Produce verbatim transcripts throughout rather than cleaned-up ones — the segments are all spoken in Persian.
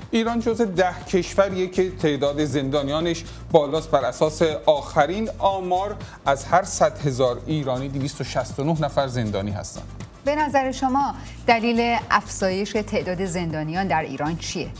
ایران جزو ده کشوریه که تعداد زندانیانش بالاست. بر اساس آخرین آمار از هر صد هزار ایرانی دویست و شصت و نه نفر زندانی هستند. به نظر شما دلیل افزایش تعداد زندانیان در ایران چیه؟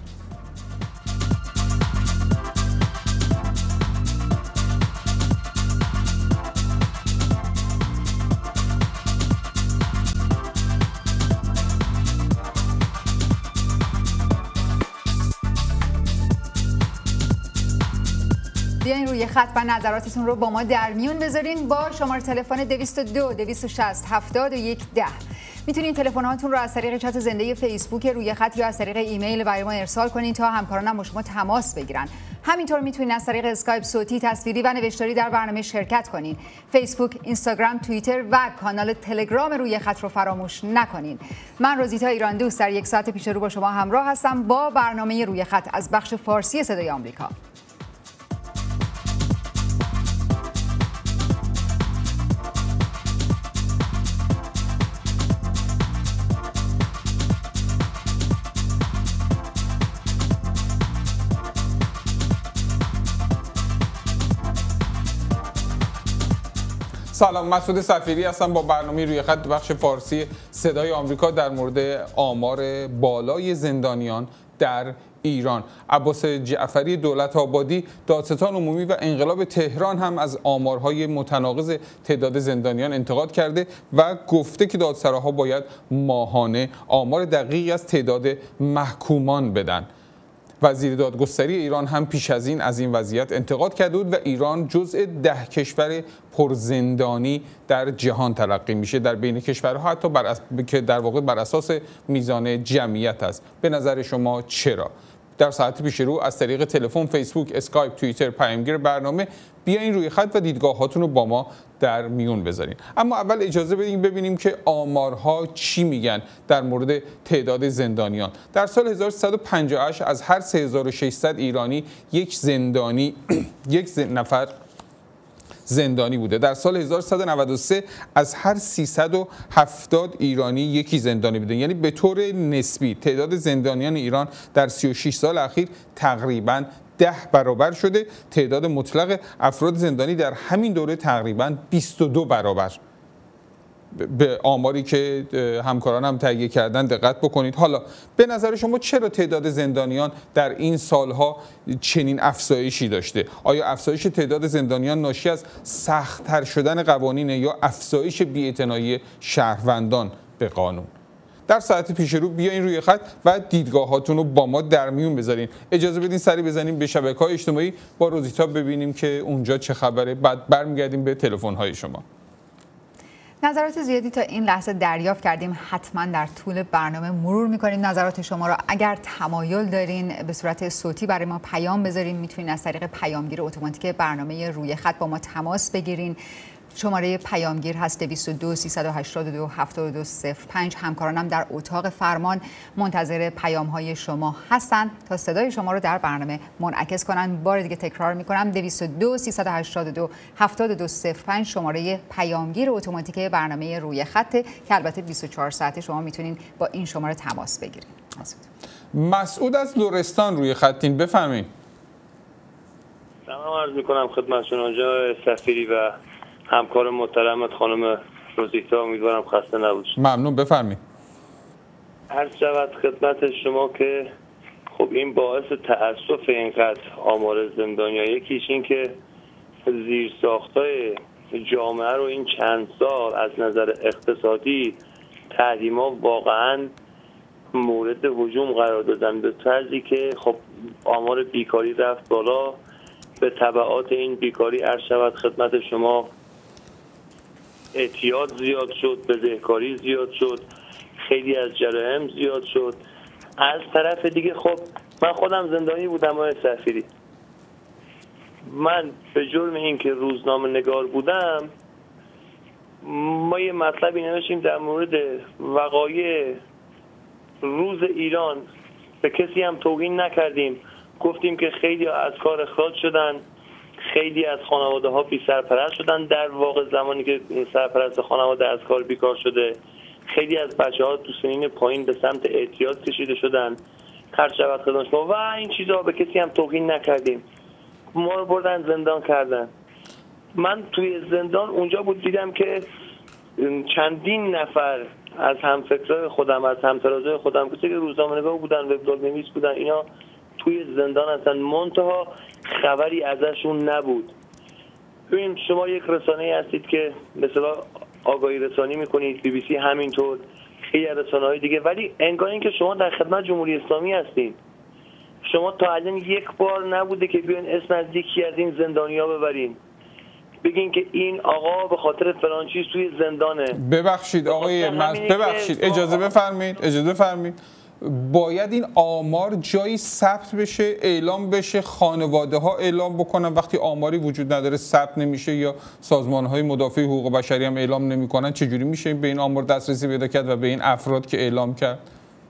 بیاین روی خط و نظراتتون رو با ما در میون بذارین با شماره تلفن دویست و دو دویست و شصت هفتاد و یک ده. میتونین تلفن‌هاتون رو از طریق چت زنده فیسبوک روی خط یا از طریق ایمیل برای ما ارسال کنین تا همکارانم با شما تماس بگیرن. همینطور میتونین از طریق اسکایپ صوتی، تصویری و نوشتاری در برنامه شرکت کنین. فیسبوک، اینستاگرام، توییتر و کانال تلگرام روی خط رو فراموش نکنین. من روزیتا ایران دوست در یک ساعت پیش رو با شما همراه هستم با برنامه روی خط از بخش فارسی صدای آمریکا. سلام، مسعود صفیری هستم با برنامه روی خط بخش فارسی صدای آمریکا در مورد آمار بالای زندانیان در ایران. عباس جعفری دولت آبادی، دادستان عمومی و انقلاب تهران هم از آمارهای متناقض تعداد زندانیان انتقاد کرده و گفته که دادسراها باید ماهانه آمار دقیقی از تعداد محکومان بدن. وزیر دادگستری ایران هم پیش از این از این وضعیت انتقاد کرده بود و ایران جزء ده کشور پرزندانی در جهان تلقی میشه، در بین کشورها حتی بر اس... که در واقع بر اساس میزان جمعیت است. به نظر شما چرا؟ در ساعت پیش رو از طریق تلفن، فیسبوک، اسکایپ، توییتر، پیامگیر برنامه بیاین روی خط و دیدگاهاتون رو با ما در میون بذارین. اما اول اجازه بدین ببینیم که آمارها چی میگن در مورد تعداد زندانیان. در سال هزار و سیصد و پنجاه و هشت از هر سه هزار و ششصد ایرانی یک زندانی یک نفر زندانی بوده. در سال هزار و سیصد و نود و سه از هر سیصد و هفتاد ایرانی یکی زندانی بوده. یعنی به طور نسبی تعداد زندانیان ایران در سی و شش سال اخیر تقریباً ده برابر شده. تعداد مطلق افراد زندانی در همین دوره تقریباً بیست و دو برابر. به آماری که همکاران هم تهیه کردن دقت بکنید. حالا به نظر شما چرا تعداد زندانیان در این سالها چنین افزایشی داشته؟ آیا افزایش تعداد زندانیان ناشی از سخت‌تر شدن قوانین یا افزایش بی‌اعتنایی شهروندان به قانون؟ در ساعت پیش رو بیاین روی خط و دیدگاهاتون رو با ما در میون بذارین. اجازه بدین سری بزنیم به شبکه‌های اجتماعی با روزیتا ببینیم که اونجا چه خبره. بعد برمیگردیم به تلفن‌های شما. نظرات زیادی تا این لحظه دریافت کردیم، حتما در طول برنامه مرور میکنیم نظرات شما را. اگر تمایل دارین به صورت صوتی برای ما پیام بذارین، میتونین از طریق پیامگیر اتوماتیک برنامه روی خط با ما تماس بگیرین. شماره پیامگیر هست دویست و دو سیصد و هشتاد و دو هفتاد و دو صفر پنج. همکارانم در اتاق فرمان منتظر پیام های شما هستند تا صدای شما رو در برنامه منعکس کنن. بار دیگه تکرار میکنم، دویست و دو سیصد و هشتاد و دو هفتاد و دو صفر پنج شماره پیامگیر اتوماتیک برنامه روی خط که البته بیست و چهار ساعته شما میتونین با این شماره تماس بگیرید. مسعود مسعود از لرستان روی خطین، بفرمایید. سلام عرض میکنم خدمت شما جناب صفیری و همکار محترمت خانم روزیتا. امیدوارم خسته نباشید. ممنون، بفرمایید. عرض شود خدمت شما که خب این باعث تأسف اینقدر آمار زندانیا، یکیش این که زیرساختای جامعه رو این چند سال از نظر اقتصادی تحریما واقعا مورد هجوم قرار دادن، به طرزی که خب آمار بیکاری رفت بالا. به تبعات این بیکاری عرض شود خدمت شما اعتیاد زیاد شد، بزهکاری زیاد شد، خیلی از جرایم زیاد شد. از طرف دیگه خب من خودم زندانی بودم آقای صفیری. من به جرم این که روزنامه نگار بودم، ما یه مطلبی نوشتیم در مورد وقایع روز ایران، به کسی هم توهین نکردیم، گفتیم که خیلی از کار اخراج شدن، خیلی از خانواده ها بی سرپرست شدن. در واقع زمانی که سرپرست خانواده از کار بیکار شده، خیلی از بچه ها تو سنین پایین به سمت اعتیاد کشیده شدن. هر شود خدمت شما و این چیزا، به کسی هم توهین نکردیم. ما رو بردن زندان کردن. من توی زندان اونجا بود دیدم که چندین نفر از همفکرای خودم، از همترازای خودم، کسی که روزنامه‌نگار بودن، وبلاگ‌نویس بودن، اینا توی زندان هستن، منتها خبری ازشون نبود. ببین شما یک رسانه‌ای هستید که مثلا آگاهی رسانی میکنید، بی بی سی همینطور، خیلی رسانه‌های دیگه، ولی انگار اینکه شما در خدمت جمهوری اسلامی هستید. شما تا الان یک بار نبوده که بیاین اسم از یکی از این زندانی‌ها ببرین، بگین که این آقا به خاطر فلان چیز توی زندانه. ببخشید آقای مز... ببخشید اجازه بفرمایید اجازه بفرمایید باید این آمار جایی ثبت بشه، اعلام بشه، خانواده ها اعلام بکنن. وقتی آماری وجود نداره، ثبت نمیشه یا سازمان های مدافع حقوق بشری هم اعلام نمیکنن، چجوری میشه به این آمار دسترسی پیدا کرد و به این افراد که اعلام کرد؟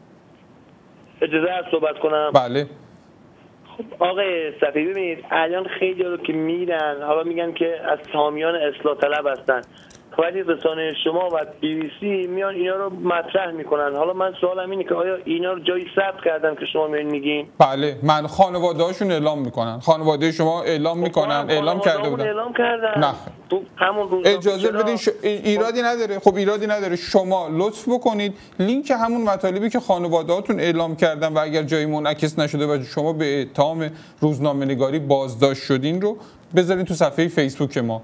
اجازه هست صحبت کنم؟ بله. خب آقای صفی، ببینید الان خیلی رو که میرن حالا میگن که از حامیان اصلاح طلب هستن، ولی رسانه شما و بی بی سی میان اینا رو مطرح میکنن. حالا من سوالم اینه که آیا اینا رو جایی ثبت کردن که شما میان میگین؟ بله، من خانواده هاشون اعلام میکنن، خانواده شما اعلام میکنن، اعلام کرده بودن. اعلام کردن. نه تو همون روز اجازه بدین ش... ایرادی نداره. خب ایرادی نداره، شما لطف بکنید لینک همون مطالبی که خانواده هاتون اعلام کردن و اگر جایی منعکس نشده و شما به اتهام روزنامه‌نگاری بازداشت شدین رو بذارین تو صفحه فیسبوک ما.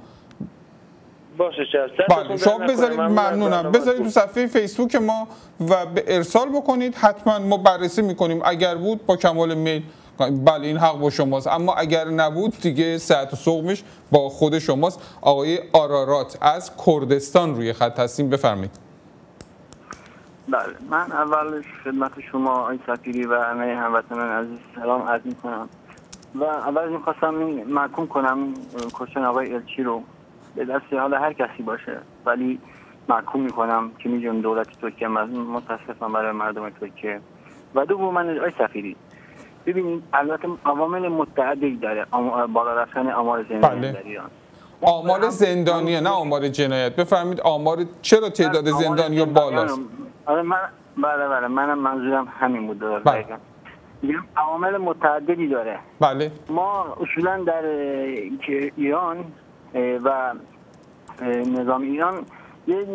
باشه چشم. بله شما بذارید، ممنونم، بذارید تو صفحه فیسبوک ما و به ارسال بکنید، حتما ما بررسی میکنیم. اگر بود با کمال میل، بله این حق با شماست، اما اگر نبود دیگه صحت و سقمش با خود شماست. آقای آرارات از کردستان روی خط هستیم، بفرمایید. بله من اول خدمت شما آقای سفیری و همه هموطنان عزیز سلام عرض میکنم و اول میخواستم محکوم کنم کشتن آقای الچی رو به دست حالا هر کسی باشه، ولی محکوم میکنم که میدونم دولت ترکیه متاسفم برای مردم ترکیه. و دو من آقای سفیری ببینید البته عوامل متعددی داره بالا رفتن آمار زندانی در ایران. آمار زندانیه نه آمار جنایت. بفرمایید آمار چرا تعداد زندانیا بالاست؟ آره من بله بله منم منظورم همین بود. دقیقاً میگم عوامل متعددی داره. بله ما اصولا در ایران و نظام ایران یه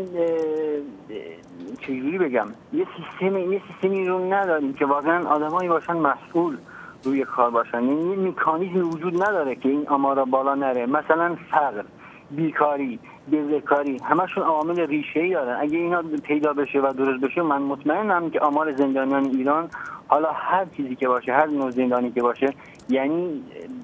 چجوری بگم یه سیستمی یه سیستمی رو نداریم که واقعا آدمایی باشن مسئول روی کار باشن. یعنی یه مکانیزمی وجود نداره که این آمارا بالا نره. مثلا فقر، بیکاری، بزهکاری همشون عوامل ریشه‌ای دارن. اگه اینا پیدا بشه و درست بشه من مطمئنم که آمار زندانیان ایران حالا هر چیزی که باشه، هر نوع زندانی که باشه، یعنی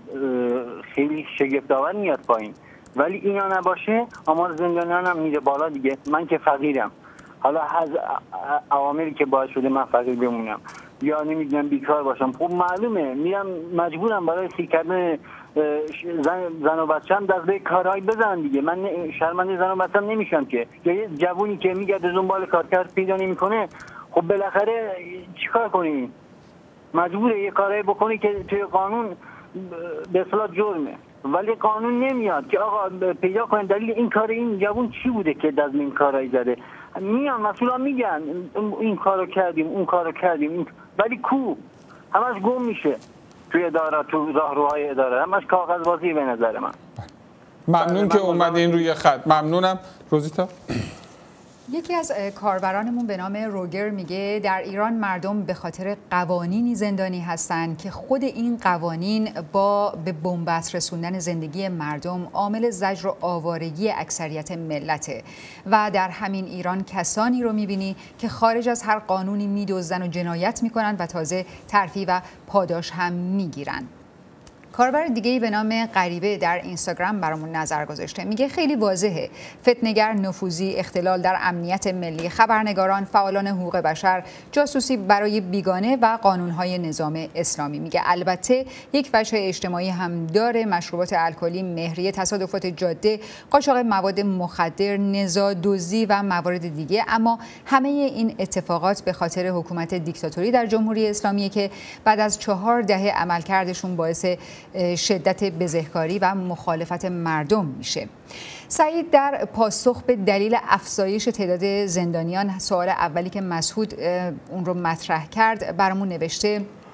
خیلی شگفت‌آور میاد پایین. ولی اینا نباشه آمار زندانیان هم میره بالا دیگه. من که فقیرم، حالا از عواملی که باعث شده من فقیر بمونم یا نمیدونم بیکار باشم، خب معلومه میرم مجبورم برای سیر کردن زن, زن و بچه‌م دست به کارهایی بزنم دیگه. من شرمنده زن و بچه‌م نمیشم که. یا یه جوونی که میگرده دنبال کارکرد پیدا نمیکنه، خب بالاخره چیکار کنی؟ مجبوره یه کارایی بکنی که توی قانون به اصطلاح جرمه، ولی قانون نمیاد که آقا پیدا کنه دلیل این کار این جوون چی بوده که دست این کارایی زده. میان مسئولا میگن این کارو کردیم اون کارو کردیم، ولی کو همش گم میشه توی اداره، تو راهروهای اداره، همش کاغذبازی به نظر من. ممنون که اومدین روی خط. ممنونم. روزیتا. یکی از کاربرانمون به نام روگر میگه در ایران مردم به خاطر قوانینی زندانی هستند که خود این قوانین با به بنبست رسوندن زندگی مردم عامل زجر و آوارگی اکثریت ملته و در همین ایران کسانی رو میبینی که خارج از هر قانونی میدزدن و جنایت میکنن و تازه ترفیع و پاداش هم میگیرن. کاربر دیگه‌ای به نام غریبه در اینستاگرام برامون نظر گذاشته. میگه خیلی واضحه فتنه‌گر، نفوذی، اختلال در امنیت ملی، خبرنگاران، فعالان حقوق بشر، جاسوسی برای بیگانه و قانون‌های نظام اسلامی. میگه البته یک وجه اجتماعی هم داره، مشروبات الکلی، مهریه، تصادفات جاده، قاچاق مواد مخدر، نزاع، دزدی و موارد دیگه، اما همه این اتفاقات به خاطر حکومت دیکتاتوری در جمهوری اسلامی که بعد از چهار دهه عملکردشون باعث شدت بزهکاری و مخالفت مردم میشه. سعید در پاسخ به دلیل افزایش تعداد زندانیان، سوال اولی که مسعود اون رو مطرح کرد، برامون نوشته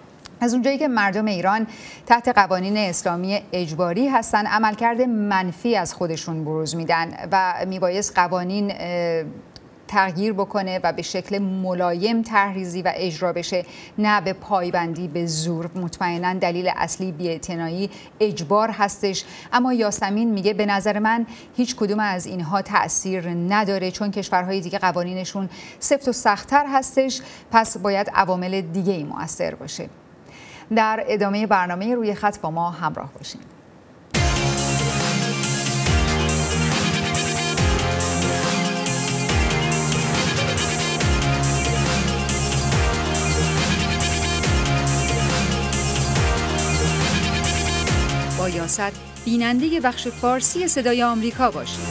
از اونجایی که مردم ایران تحت قوانین اسلامی اجباری هستن، عملکرد منفی از خودشون بروز میدن و میبایست قوانین تغییر بکنه و به شکل ملایم طرح‌ریزی و اجرا بشه، نه به پایبندی به زور. مطمئنا دلیل اصلی بی‌اعتنایی اجبار هستش. اما یاسمین میگه به نظر من هیچ کدوم از اینها تأثیر نداره، چون کشورهای دیگه قوانینشون سفت و سخت‌تر هستش، پس باید عوامل دیگه ای مؤثر باشه. در ادامه برنامه روی خط با ما همراه باشین. با یاست بیننده بخش فارسی صدای آمریکا باشید.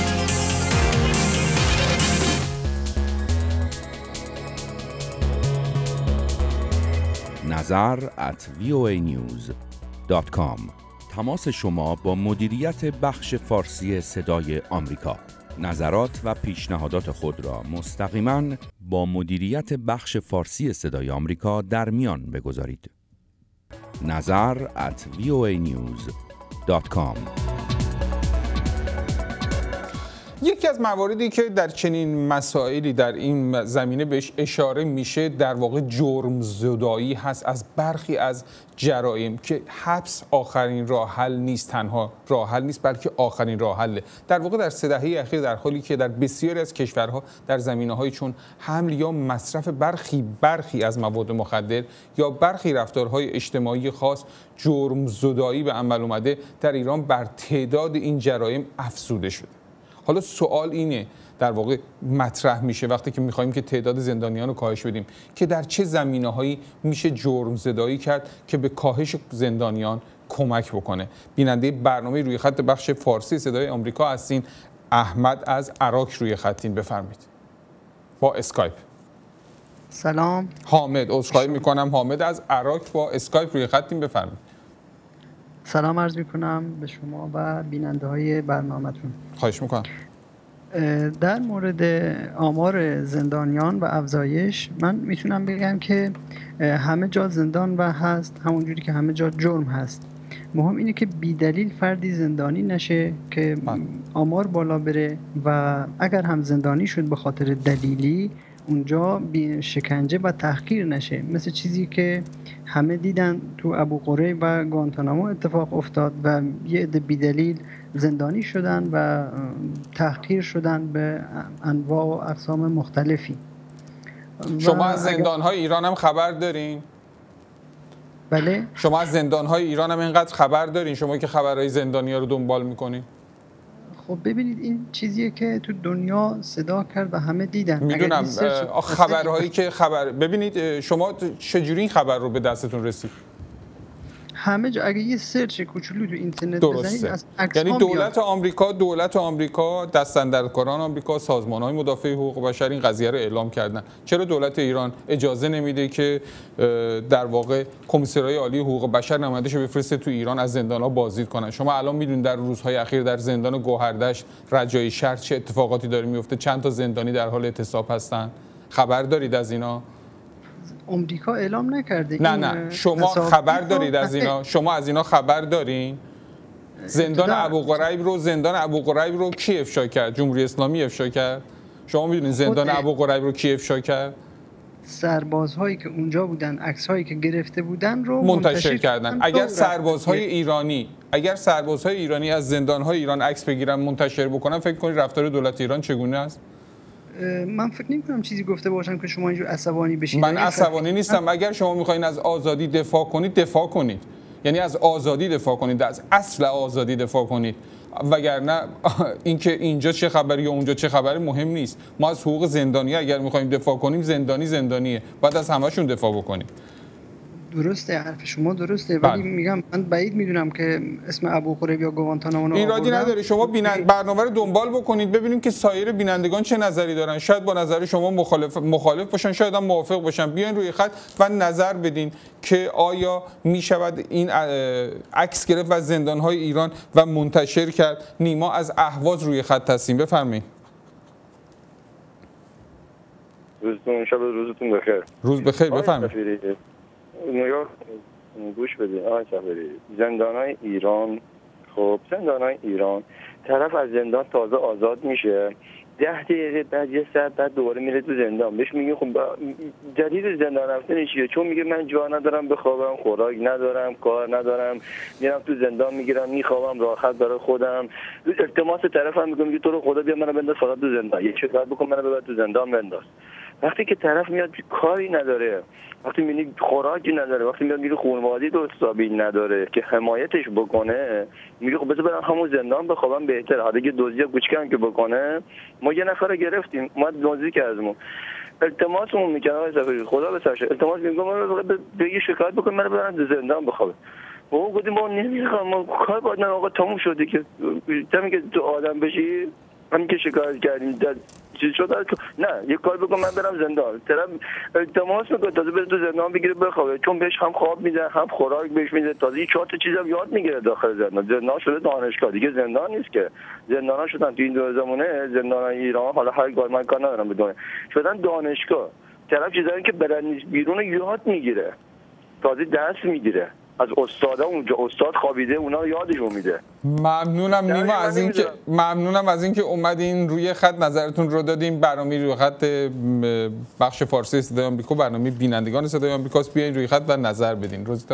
نظر ات وی او ای نیوز دات کام. تماس شما با مدیریت بخش فارسی صدای آمریکا. نظرات و پیشنهادات خود را مستقیما با مدیریت بخش فارسی صدای آمریکا در میان بگذارید. نظر ات وی او ای نیوز دات کام. یکی از مواردی که در چنین مسائلی در این زمینه بهش اشاره میشه در واقع جرم زدایی هست از برخی از جرایم که حبس آخرین راه حل نیست، تنها راه حل نیست بلکه آخرین راه حله. در واقع در سه دهه اخیر در حالی که در بسیاری از کشورها در زمینه‌های چون حمل یا مصرف برخی برخی از مواد مخدر یا برخی رفتارهای اجتماعی خاص جرم زدایی به عمل اومده، در ایران بر تعداد این جرایم افزوده شده. حالا سوال اینه در واقع مطرح میشه وقتی که میخوایم که تعداد زندانیان رو کاهش بدیم که در چه زمینه‌هایی میشه جرم زدایی کرد که به کاهش زندانیان کمک بکنه. بیننده برنامه روی خط بخش فارسی صدای آمریکا هستین. احمد از عراق روی خطین، بفرمایید با اسکایپ. سلام. حامد، عذرخواهی میکنم، حامد از عراق با اسکایپ روی خطین، بفرمایید. سلام عرض میکنم به شما و بیننده های برنامه‌تون. خواهش میکنم. در مورد آمار زندانیان و افزایش، من میتونم بگم که همه جا زندان و هست، همونجوری که همه جا جرم هست. مهم اینه که بی دلیل فردی زندانی نشه که آمار بالا بره و اگر هم زندانی شد به خاطر دلیلی، اونجا شکنجه و تحقیر نشه، مثل چیزی که همه دیدن تو ابو غریب و گوانتانامو اتفاق افتاد و یه عده بی‌دلیل زندانی شدن و تحقیر شدن به انواع و اقسام مختلفی. شما از زندان‌های ایران هم خبر دارین؟ بله. شما از زندان‌های ایران هم اینقدر خبر دارین، شما که خبرهای زندانی‌ها رو دنبال می‌کنین؟ خب ببینید این چیزیه که تو دنیا صدا کرد و همه دیدن. میدونم خبرهایی که خبر ببینید شما چجوری این خبر رو به دستتون رسید؟ همه جا اگه یه سرچ کوچولو تو اینترنت بزنید از یعنی دولت آمریکا دولت آمریکا دستاندرکاران آمریکا سازمان‌های مدافع حقوق بشر این قضیه رو اعلام کردن. چرا دولت ایران اجازه نمیده که در واقع کمیسرهای عالی حقوق بشر نماینده‌شو بفرسته تو ایران از زندان‌ها بازدید کنن؟ شما الان میدونید در روزهای اخیر در زندان گوهردشت رجایی شهر چه اتفاقاتی داره میفته، چند تا زندانی در حال اعتصاب هستن. خبر دارید از اینا؟ آمریکا اعلام نکرده. نه نه شما خبر دارید از اینا؟ شما از اینا خبر دارین؟ زندان ابو غریب رو زندان ابو غریب رو کی افشا کرد؟ جمهوری اسلامی افشا کرد. شما میدونید زندان ابو غریب رو کی افشا کرد؟ سربازهایی که اونجا بودن، عکس‌هایی که گرفته بودن رو منتشر, منتشر کردن. اگر سربازهای ایرانی اگر سربازهای ایرانی از زندان‌های ایران عکس بگیرن منتشر بکنن، فکر کنید رفتار دولت ایران چگونه است؟ من فکر نمی‌کنم چیزی گفته باشم که شما اینجور عصبانی بشید. من عصبانی نیستم. اگر شما می‌خواید از آزادی دفاع کنید دفاع کنید، یعنی از آزادی دفاع کنید، از اصل آزادی دفاع کنید، وگرنه اینکه اینجا چه خبری یا اونجا چه خبری مهم نیست. ما از حقوق زندانی اگر می‌خوایم دفاع کنیم، زندانی زندانیه، باید از همه‌شون دفاع بکنیم. درسته، حرف شما درسته، ولی میگم من بعید میدونم که اسم ابو غریب یا گوانتانامو رو ایرادی نداره. شما بینند برنامه رو دنبال بکنید ببینیم که سایر بینندگان چه نظری دارن. شاید با نظر شما مخالف مخالف باشن، شاید هم موافق باشن. بیاین روی خط و نظر بدین که آیا میشود این عکس گرفت و زندان‌های ایران و منتشر کرد. نیما از اهواز روی خط هستیم، بفرمایید. روزتون ان شاء الله روزتون بخیر. روز بخیر، بفرمایید. نگاه گوش بده آقای صفری، زندان‌های ایران، خب زندان‌های ایران طرف از زندان تازه آزاد میشه، ده دقیقه بعد یه ساعت بعد دوباره میره تو زندان. بهش میگه خب دلیل زندان رفتن چیه؟ چون میگه من جا ندارم بخوابم، خوراک ندارم، کار ندارم، میرم تو زندان میگیرم میخوابم راحت برای خودم. التماس طرفم میگه میگه تو رو خدا بیا منو بنداز فقط تو زندان، یه شکایت بکن منو ببر تو زندان بنداز. وقتی که طرف میاد کاری نداره، وقتی میبینی خوراکی نداره، وقتی میاد میگه خانواده‌ای درست حسابی نداره که حمایتش بکنه، میگه خب بذار برم همون زندان بخوابم بهتره. حالا که دزدی کوچیکم که بکنه، ما یه نفر رو گرفتیم ما دزدی کردیم، التماسمون میکنه آقای صفری خدا بسرشه، التماس میگه من به یه شکایت بکن منو ببرن تو زندان بخوابه. ما گفتیم ما نمیخوام، ما کار باید نه آقا تموم شده که تمی که تو آدم بشی همین که شکایت کردیم چیز شد نه یه کار بکن من برم زندان. طرف التماس میکنه تازه بره تو زندان بگیره بخوابه، چون بهش هم خواب میده هم خوراک بهش میده، تازه یه چهار تا چیزام یاد میگیره داخل زندان. زندان شده دانشگاه دیگه، زندان نیست که. زندانا شدن تو این دو زمونه زندان ایران، حالا هر کار من کار ندارم بدون شدن دانشگاه. طرف چیزایی که برن بیرون یاد میگیره، تازه درس میگیره از استادا، اونجا استاد خوابیده اونا یادشون میده. ممنونم نیما از اینکه ممنونم از اینکه اومدین روی خط نظرتون رو دادین. برنامه روی خط بخش فارسی صدای آمریکا، برنامه بینندگان صدای آمریکاست. بیاین روی خط و نظر بدین. روزیتا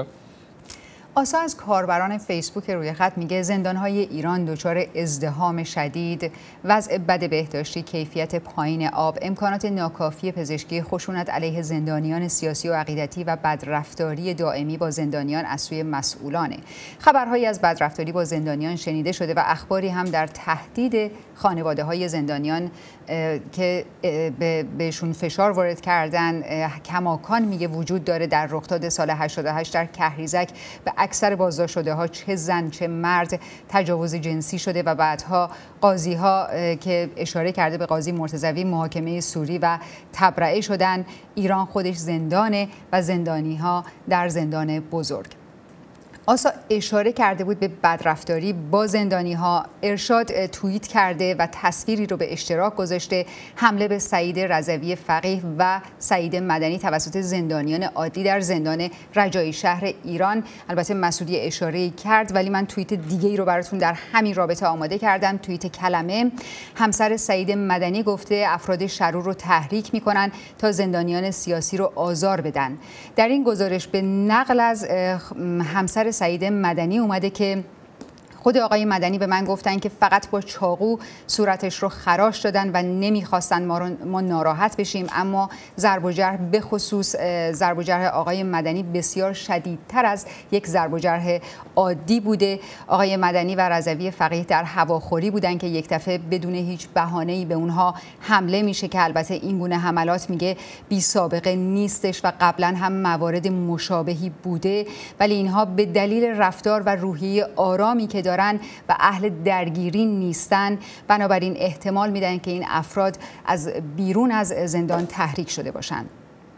آسا از کاربران فیسبوک روی خط میگه زندان‌های ایران دچار ازدحام شدید، وضع بد بهداشتی، کیفیت پایین آب، امکانات ناکافی پزشکی، خشونت علیه زندانیان سیاسی و عقیدتی و بدرفتاری دائمی با زندانیان از سوی مسئولانه. خبرهایی از بدرفتاری با زندانیان شنیده شده و اخباری هم در تهدید خانواده‌های زندانیان که بهشون فشار وارد کردن کماکان میگه وجود داره. در رخداد سال هشتاد و هشت در کهریزک به اکثر بازداشت شده ها چه زن چه مرد تجاوز جنسی شده و بعدها قاضی ها که اشاره کرده به قاضی مرتضوی محاکمه سوری و تبرئه شدن. ایران خودش زندانه و زندانی ها در زندان بزرگ. آسا اشاره کرده بود به بدرفتاری با زندانی ها. ارشاد توییت کرده و تصویری رو به اشتراک گذاشته. حمله به سعید رضوی فقیه و سعید مدنی توسط زندانیان عادی در زندان رجایی شهر ایران. البته مسعودی اشاره کرد ولی من توییت دیگه ای رو براتون در همین رابطه آماده کردم. توییت کلمه. همسر سعید مدنی گفته افراد شرور رو تحریک میکنن تا زندانیان سیاسی رو آزار بدن. در این گزارش به نقل از همسر سعید مدنی اومده که خود آقای مدنی به من گفتن که فقط با چاقو صورتش رو خراش دادن و نمیخواستن ما, رو ما ناراحت بشیم، اما ضرب و جرح به خصوص ضرب و جرح آقای مدنی بسیار شدیدتر از یک ضرب و جرح عادی بوده. آقای مدنی و رضوی فقیه در هواخوری بودن که یک دفعه بدون هیچ بهانه‌ای به اونها حمله میشه که البته این گونه حملات میگه بی سابقه نیستش و قبلا هم موارد مشابهی بوده، ولی اینها به دلیل رفتار و روحیه آرامی که دارن و اهل درگیری نیستن، بنابراین احتمال میدن که این افراد از بیرون از زندان تحریک شده باشند.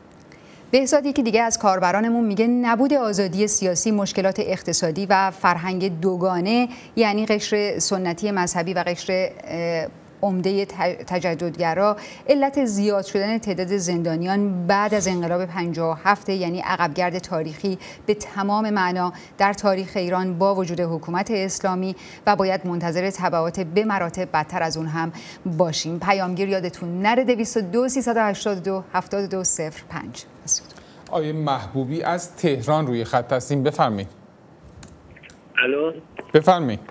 بهزادی که دیگه از کاربرانمون میگه نبود آزادی سیاسی، مشکلات اقتصادی و فرهنگ دوگانه یعنی قشر سنتی مذهبی و قشر عمده تجددگرا علت زیاد شدن تعداد زندانیان بعد از انقلاب پنجاه و هفت، یعنی عقبگرد تاریخی به تمام معنا در تاریخ ایران با وجود حکومت اسلامی و باید منتظر تبعات به مراتب بدتر از اون هم باشیم. پیامگیر یادتون نره دویست و دو سیصد و هشتاد و دو هفتاد و دو صفر پنج. آیه محبوبی از تهران روی خط هستیم، بفرمایید. الو بفرمایید.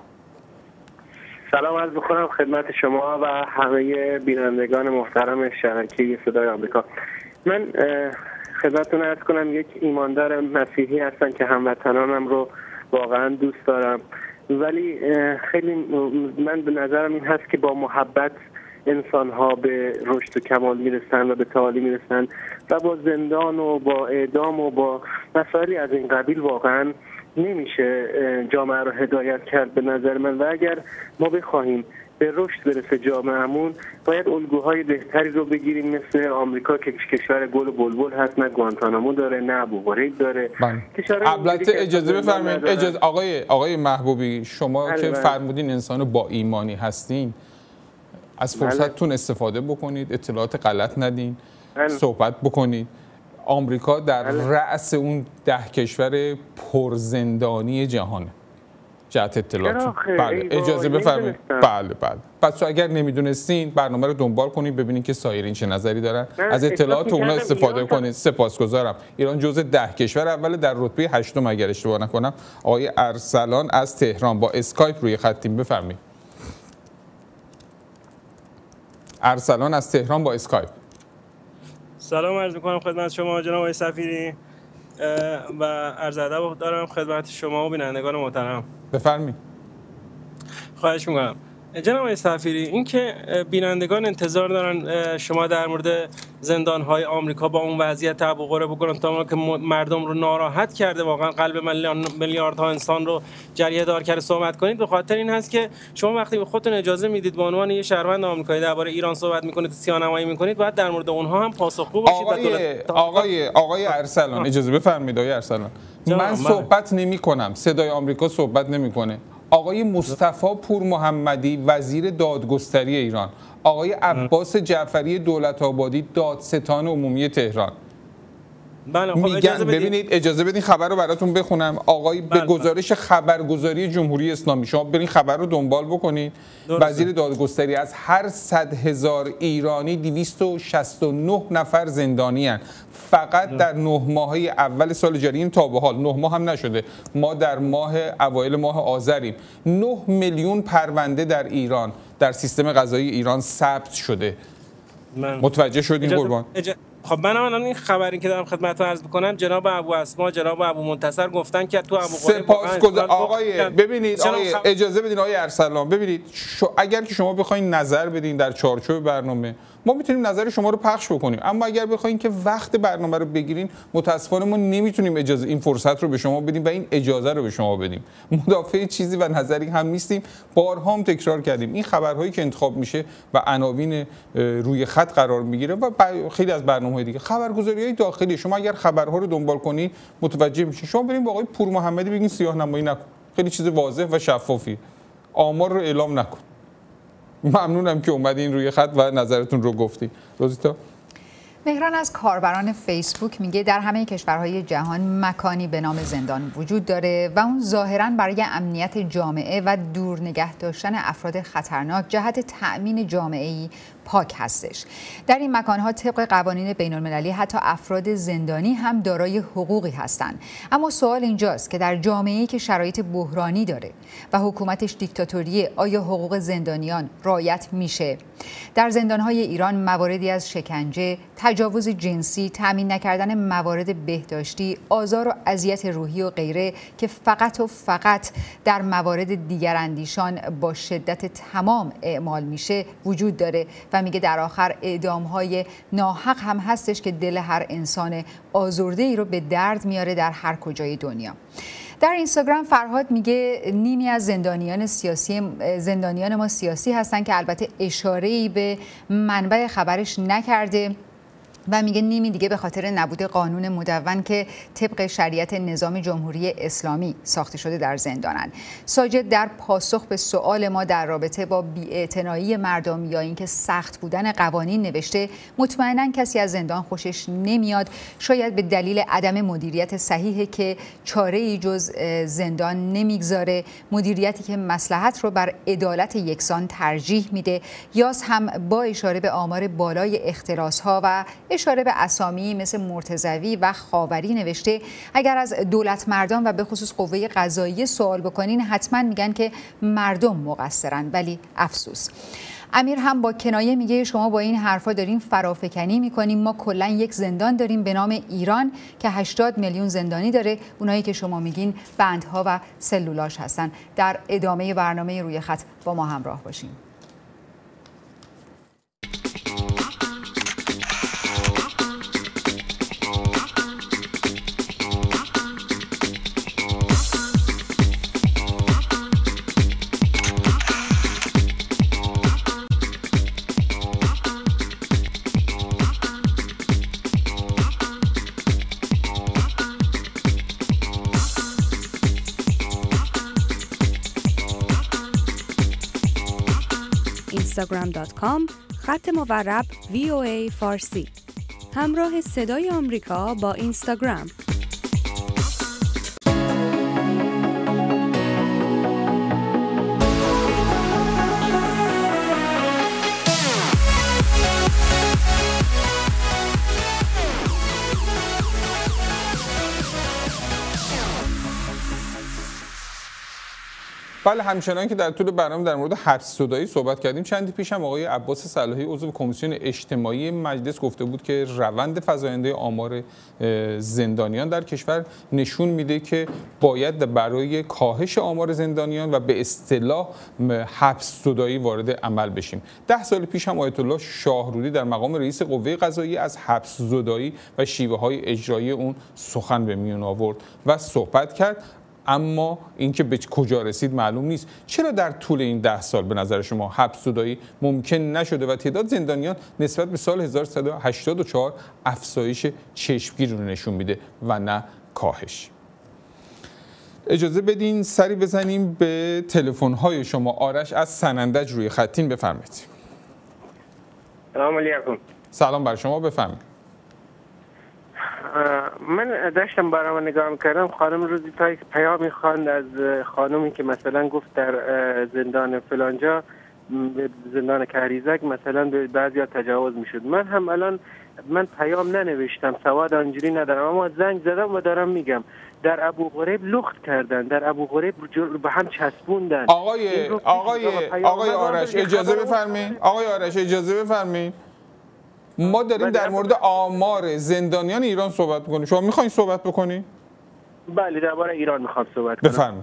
سلام عرض می‌کنم خدمت شما و همه بینندگان محترم شبکه صدای آمریکا. من خدمتتون عرض کنم یک ایماندار مسیحی هستم که هموطنانم رو واقعا دوست دارم، ولی خیلی من به نظرم این هست که با محبت انسان‌ها به رشد و کمال میرسن و به تعالی میرسن و با زندان و با اعدام و با مسائلی از این قبیل واقعا نمیشه جامعه رو هدایت کرد به نظر من. و اگر ما بخواهیم به رشد برسه جامعهمون باید الگوهای بهتری رو بگیریم، مثل آمریکا که کشور گل و بلبل هست، نه گوانتانامو داره نه ابو غریب داره. البته اجازه بفرمایید اجازه آقای آقای محبوبی شما که فرمودین انسان با ایمانی هستین، از فرصتتون استفاده بکنید، اطلاعات غلط ندین، صحبت بکنید. آمریکا در رأس اون ده کشور پرزندانی جهانه جهت اطلاعات. بله اجازه بفرمایید. بله بله پس اگر نمیدونستین برنامه رو دنبال کنید ببینید که سایرین چه نظری دارن، از اطلاعات اونا استفاده کنید. سپاسگزارم. ایران جزو ده کشور اول در رتبه هشتم اگر اشتباه نکنم. آقای ارسلان از تهران با اسکایپ روی خطیم، بفرمایید. ارسلان از تهران با اسکایپ. سلام عرض می‌کنم خدمت شما جناب آقای سفیری و عرض ادب دارم خدمت شما و بینندگان محترم. بفرمایید. خواهش می‌کنم. جناب آقای سفیری، این که بینندگان انتظار دارن شما در مورد زندان‌های آمریکا با اون وضعیت ابو غریب و گوانتانامو که مردم رو ناراحت کرده، واقعا قلب میلیاردها انسان رو جریه دار کرده صحبت کنید، به خاطر این هست که شما وقتی به خودتون اجازه میدید به عنوان یه شهروند آمریکایی درباره ایران صحبت میکنید، سیاه‌نمایی میکنید، باید در مورد اونها هم پاسخگو باشید. آقای آقای آقای ارسلان اجازه بفرمایید. آقای ارسلان من صحبت نمی‌کنم، صدای آمریکا صحبت نمی‌کنه. آقای مصطفی پور محمدی وزیر دادگستری ایران، آقای عباس جعفری دولت آبادی دادستان عمومی تهران میگن، ببینید اجازه بدین خبر رو براتون بخونم. آقای به گزارش خبرگزاری جمهوری اسلامی، شما برین خبر رو دنبال بکنید. وزیر دادگستری از هر صد هزار ایرانی دویست و شصت و نه نفر زندانی هستند. فقط در نه ماهه اول سال جاری، این تا به حال نه ماه هم نشده، ما در ماه اوایل ماه آذریم، نه میلیون پرونده در ایران در سیستم قضایی ایران ثبت شده. من. متوجه شدین قربان؟ اج... خب من الان این خبری که دارم خدمتتون عرض بکنم، جناب ابو اسما، جناب ابو منتصر گفتن که تو ابو غریب سپاسگزار. آقای ببینید آقای خب... اجازه بدین آقای ارسلان، ببینید شو... اگر که شما بخواید نظر بدین در چارچوب برنامه، ما میتونیم نظر شما رو پخش بکنیم، اما اگر بخواید که وقت برنامه رو بگیرین، متاسفانه ما نمیتونیم اجازه این فرصت رو به شما بدیم و این اجازه رو به شما بدیم. مدافع چیزی و نظری هم نیستیم. بارها هم تکرار کردیم این خبرهایی که انتخاب میشه و عناوین روی خط قرار میگیره و خیلی از برنامه‌های دیگه خبرگزاری‌های داخلی، شما اگر خبرها رو دنبال کنید متوجه میشین. شما بریم با آقای پور محمدی بگین سیاه‌نمایی نکن، خیلی چیز واضح و شفافی، آمار رو اعلام نکن. ممنونم که اومدین روی خط و نظرتون رو گفتی. روزیتا مهران از کاربران فیسبوک میگه در همه کشورهای جهان مکانی به نام زندان وجود داره و اون ظاهراً برای امنیت جامعه و دور نگه داشتن افراد خطرناک جهت تأمین جامعه‌ای پاک هستش. در این مکانها طبق قوانین بین‌المللی حتی افراد زندانی هم دارای حقوقی هستند. اما سوال اینجاست که در جامعه‌ای که شرایط بحرانی داره و حکومتش دیکتاتوریه، آیا حقوق زندانیان رعایت میشه؟ در زندان‌های ایران مواردی از شکنجه، تجاوز جنسی، تامین نکردن موارد بهداشتی، آزار و اذیت روحی و غیره که فقط و فقط در موارد دیگراندیشان با شدت تمام اعمال میشه وجود داره و میگه در آخر اعدام‌های ناحق هم هستش که دل هر انسان آزرده‌ای رو به درد میاره در هر کجای دنیا. در اینستاگرام فرهاد میگه نیمی از زندانیان سیاسی زندانیان ما سیاسی هستن که البته اشاره‌ای به منبع خبرش نکرده و میگه نیمی دیگه به خاطر نبود قانون مدون که طبق شریعت نظام جمهوری اسلامی ساخته شده در زندانن. ساجد در پاسخ به سوال ما در رابطه با بی‌اعتنایی مردم یا اینکه سخت بودن قوانین نوشته مطمئناً کسی از زندان خوشش نمیاد، شاید به دلیل عدم مدیریت صحیحه که چاره‌ای جز زندان نمیگذاره، مدیریتی که مصلحت رو بر عدالت یکسان ترجیح میده. یاس هم با اشاره به آمار بالای اختلاس‌ها و اشاره به اسامی مثل مرتضوی و خاوری نوشته اگر از دولت مردان و به خصوص قوه قضاییه سوال بکنین حتما میگن که مردم مقصرن، ولی افسوس. امیر هم با کنایه میگه شما با این حرفا دارین فرافکنی میکنیم، ما کلا یک زندان داریم به نام ایران که هشتاد میلیون زندانی داره، اونایی که شما میگین بندها و سلولاش هستن. در ادامه برنامه روی خط با ما همراه باشین. اینستاگرام دات کام خط مورب وی او ای فارسی. همراه صدای آمریکا با اینستاگرام. بله، همچنان که در طول برنامه در مورد حبس صدایی صحبت کردیم، چندی پیش هم آقای عباس صلاحی عضو کمیسیون اجتماعی مجلس گفته بود که روند فزاینده آمار زندانیان در کشور نشون میده که باید برای کاهش آمار زندانیان و به اصطلاح حبس صدایی وارد عمل بشیم. ده سال پیش هم آیت الله شاهرودی در مقام رئیس قوه قضاییه از حبس صدایی و شیوه های اجرایی اون سخن به میون آورد و صحبت کرد، اما اینکه به کجا رسید معلوم نیست. چرا در طول این ده سال به نظر شما حبس صدایی ممکن نشده و تعداد زندانیان نسبت به سال هزار و سیصد و هشتاد و چهار افزایش چشمگیر رو نشون میده و نه کاهش؟ اجازه بدین سری بزنیم به تلفن‌های شما. آرش از سنندج روی خطین، بفرمایید. سلام علیکم. سلام بر شما، بفرمایید. من داشتم برنامه نگاه میکردم، خانم روزی تایی که پیام میخواند از خانومی که مثلا گفت در زندان فلانجا، زندان کریزک مثلا به بعضی ها تجاوز میشد. من هم الان من پیام ننوشتم، سواد آنجوری ندارم، اما زنگ زدم و دارم میگم در ابو غریب لخت کردن، در ابو غریب به هم چسبوندن. آقای آقای آقای آرش اجازه بفرمایید. آقای آرش اجازه بفرمایید. ما داریم در مورد آمار زندانیان ایران صحبت می‌کنیم. شما می‌خواید صحبت بکنید؟ بله، درباره ایران می‌خوام صحبت کنم. بفرمایید.